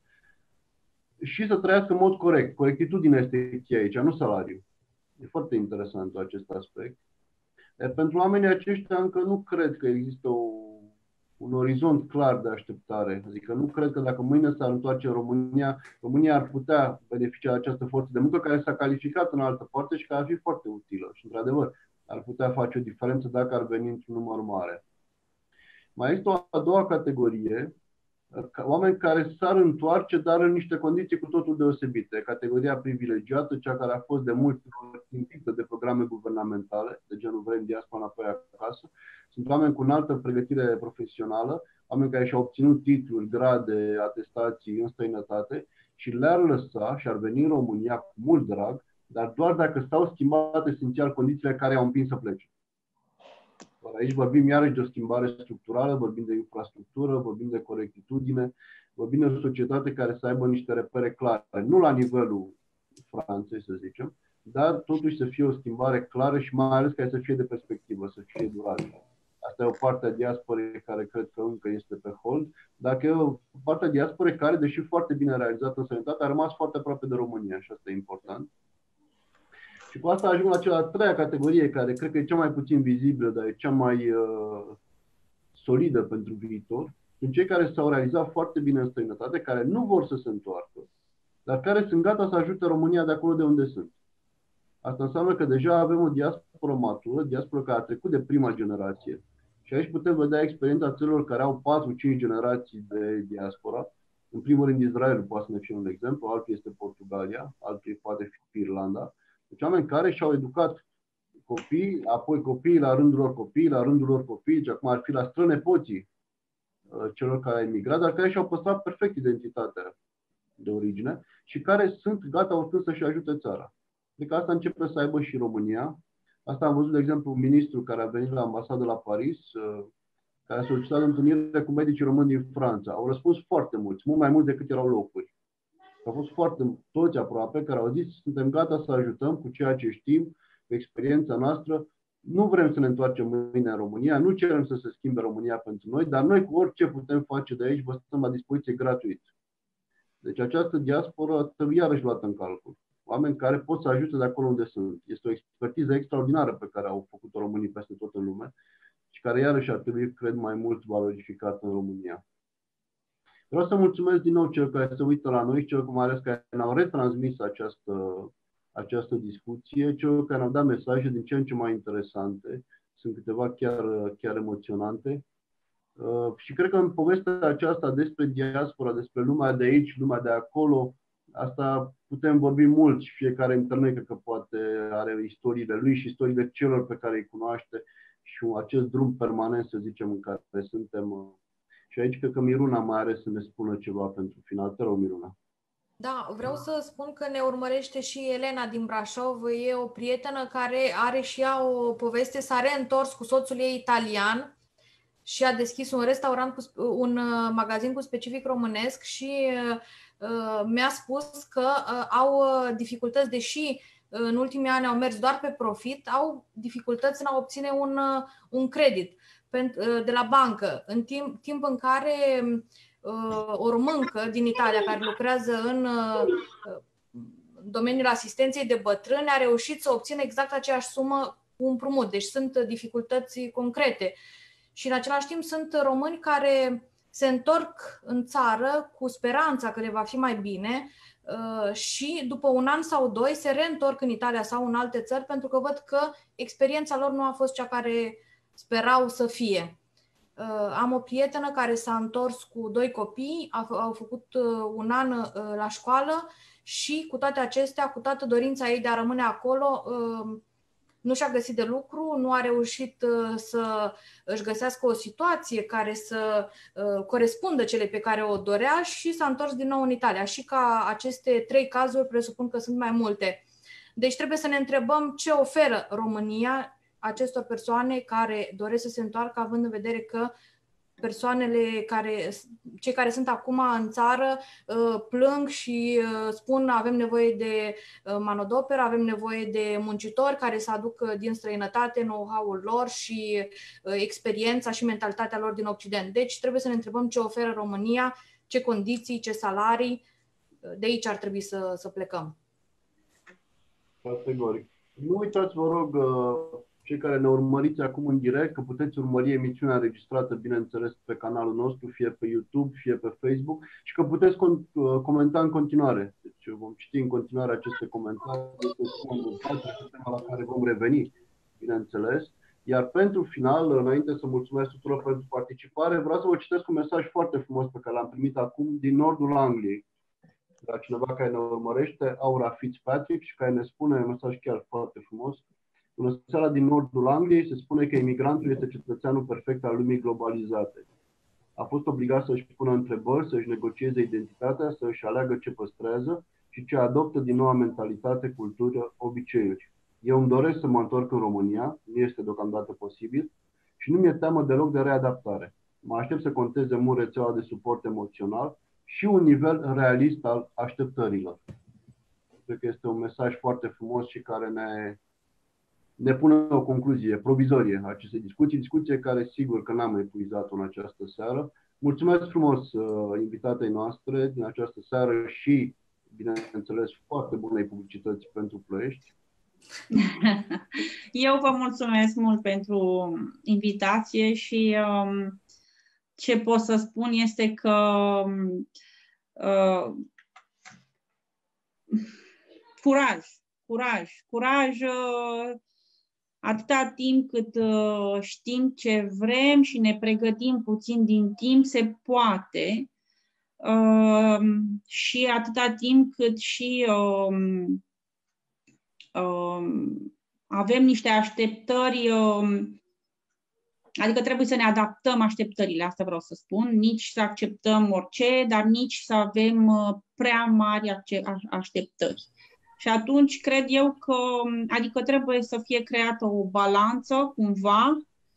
Speaker 1: și să trăiască în mod corect. Corectitudinea este cheia aici, nu salariu. E foarte interesant acest aspect. Pentru oamenii aceștia încă nu cred că există un orizont clar de așteptare. Adică nu cred că dacă mâine s-ar întoarce în România, România ar putea beneficia de această forță de muncă care s-a calificat în altă parte și care ar fi foarte utilă. Și, într-adevăr, ar putea face o diferență dacă ar veni într-un număr mare. Mai este o a doua categorie, oameni care s-ar întoarce, dar în niște condiții cu totul deosebite. Categoria privilegiată, cea care a fost de multe ori țintită de programe guvernamentale, de genul vrem diaspora înapoi acasă. Sunt oameni cu înaltă pregătire profesională, oameni care și-au obținut titluri, grade, atestații în străinătate și le-ar lăsa și ar veni în România cu mult drag, dar doar dacă s-au schimbat esențial condițiile care au împins să plece. Aici vorbim iarăși de o schimbare structurală, vorbim de infrastructură, vorbim de corectitudine, vorbim de o societate care să aibă niște repere clare, nu la nivelul Franței, să zicem, dar totuși să fie o schimbare clară și mai ales care să fie de perspectivă, să fie durabilă. Asta e o parte a diasporei care cred că încă este pe hold, dar e o parte a diasporei care, deși foarte bine realizată în sănătate, a rămas foarte aproape de România și asta e important. Și cu asta ajung la cea a treia categorie, care cred că e cea mai puțin vizibilă, dar e cea mai solidă pentru viitor. Sunt cei care s-au realizat foarte bine în străinătate, care nu vor să se întoarcă, dar care sunt gata să ajute România de acolo de unde sunt. Asta înseamnă că deja avem o diasporă matură, diasporă care a trecut de prima generație. Și aici putem vedea experiența țărilor care au 4-5 generații de diaspora. În primul rând Israelul poate să ne fie un exemplu, altul este Portugalia, altul poate fi Irlanda. Deci oameni care și-au educat copii, apoi copiii la rândul lor copii, la rândul lor copii, și acum ar fi la strănepoții celor care au emigrat, dar care și-au păstrat perfect identitatea de origine și care sunt gata oricând să-și ajute țara. Adică asta începe să aibă și România. Asta am văzut, de exemplu, un ministru care a venit la ambasadă la Paris, care a solicitat întâlnire cu medicii români din Franța. Au răspuns foarte mulți, mult mai mulți decât erau locuri. Au fost foarte toți aproape care au zis suntem gata să ajutăm cu ceea ce știm, cu experiența noastră. Nu vrem să ne întoarcem mâine în România, nu cerem să se schimbe România pentru noi, dar noi cu orice putem face de aici vă stăm la dispoziție gratuit. Deci această diasporă trebuie iarăși luată în calcul. Oameni care pot să ajute de acolo unde sunt. Este o expertiză extraordinară pe care au făcut-o românii peste tot în lume și care iarăși ar trebui, cred, mai mult valorificată în România. Vreau să mulțumesc din nou celor care se uită la noi și celor mai ales care ne-au retransmis această discuție, celor care ne-au dat mesaje din ce în ce mai interesante. Sunt câteva chiar emoționante. Și cred că în povestea aceasta despre diaspora, despre lumea de aici, lumea de acolo, asta putem vorbi mult și fiecare dintre noi cred că poate are istoriile lui și istoriile celor pe care îi cunoaște și acest drum permanent, să zicem, în care suntem. Și aici cred că Miruna mai are să ne spună ceva pentru final. Te rog, Miruna.
Speaker 3: Da, vreau să spun că ne urmărește și Elena din Brașov. E o prietenă care are și ea o poveste, s-a reîntors cu soțul ei italian și a deschis un restaurant, un magazin cu specific românesc și mi-a spus că au dificultăți, deși în ultimii ani au mers doar pe profit, au dificultăți în a obține un credit de la bancă, în timp în care o româncă din Italia care lucrează în domeniul asistenței de bătrâni a reușit să obțină exact aceeași sumă cu împrumut. Deci sunt dificultăți concrete. Și în același timp sunt români care se întorc în țară cu speranța că le va fi mai bine și după un an sau doi se reîntorc în Italia sau în alte țări pentru că văd că experiența lor nu a fost cea care sperau să fie. Am o prietenă care s-a întors cu 2 copii, au făcut un an la școală și cu toate acestea, cu toată dorința ei de a rămâne acolo, nu și-a găsit de lucru, nu a reușit să își găsească o situație care să corespundă celei pe care o dorea și s-a întors din nou în Italia. Și ca aceste 3 cazuri, presupun că sunt mai multe. Deci trebuie să ne întrebăm ce oferă România acestor persoane care doresc să se întoarcă, având în vedere că cei care sunt acum în țară plâng și spun avem nevoie de manodoperă, avem nevoie de muncitori care să aducă din străinătate know-how-ul lor și experiența și mentalitatea lor din Occident. Deci trebuie să ne întrebăm ce oferă România, ce condiții, ce salarii. De aici ar trebui să plecăm.
Speaker 1: Categoric. Nu uitați, vă rog, cei care ne urmăriți acum în direct, că puteți urmări emisiunea înregistrată, bineînțeles, pe canalul nostru, fie pe YouTube, fie pe Facebook, și că puteți comenta în continuare. Deci vom citi în continuare aceste comentarii, este tema la care vom reveni, bineînțeles. Iar pentru final, înainte să mulțumesc tuturor pentru participare, vreau să vă citesc un mesaj foarte frumos pe care l-am primit acum din nordul Angliei, de la cineva care ne urmărește, Aura Fitzpatrick, și care ne spune un mesaj chiar foarte frumos. Bună seara, din nordul Angliei se spune că imigrantul este cetățeanul perfect al lumii globalizate. A fost obligat să-și pună întrebări, să-și negocieze identitatea, să-și aleagă ce păstrează și ce adoptă din noua mentalitate, cultură, obiceiuri. Eu îmi doresc să mă întorc în România, nu este deocamdată posibil și nu mi-e teamă deloc de readaptare. Mă aștept să conteze mult rețeaua de suport emoțional și un nivel realist al așteptărilor. Cred că este un mesaj foarte frumos și care ne pune o concluzie provizorie a acestei discuție care sigur că n-am epuizat-o în această seară. Mulțumesc frumos invitatei noastre din această seară și, bineînțeles, foarte bunei publicități pentru Ploiești.
Speaker 2: Eu vă mulțumesc mult pentru invitație și ce pot să spun este că curaj, atâta timp cât știm ce vrem și ne pregătim puțin din timp, se poate. Și atâta timp cât și avem niște așteptări, adică trebuie să ne adaptăm așteptările, asta vreau să spun, nici să acceptăm orice, dar nici să avem prea mari așteptări. Și atunci cred eu că, adică trebuie să fie creată o balanță cumva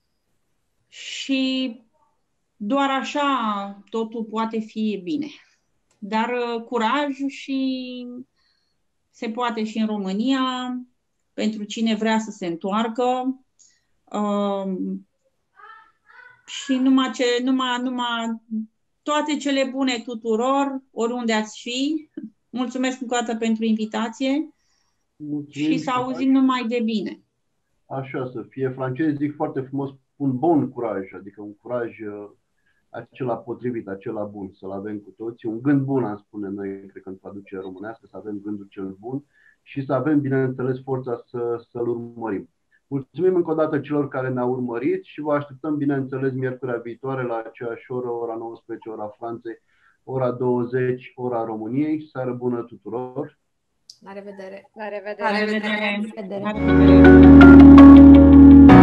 Speaker 2: și doar așa totul poate fi bine. Dar curaj și se poate și în România, pentru cine vrea să se întoarcă. Și numai toate cele bune tuturor, oriunde ați fi. Mulțumesc încă o dată pentru invitație. Mulțumim și să auzim numai de bine.
Speaker 1: Așa să fie. Francezii zic foarte frumos un bun curaj, adică un curaj acela potrivit, acela bun, să-l avem cu toții. Un gând bun, am spune noi, cred că în traducerea românească, să avem gândul cel bun și să avem, bineînțeles, forța să-l urmărim. Mulțumim încă o dată celor care ne-au urmărit și vă așteptăm, bineînțeles, miercurea viitoare la aceeași oră, ora 19, ora Franței, ora 20, ora României. Seară bună tuturor!
Speaker 3: La revedere!
Speaker 7: La revedere!
Speaker 2: La revedere! La revedere!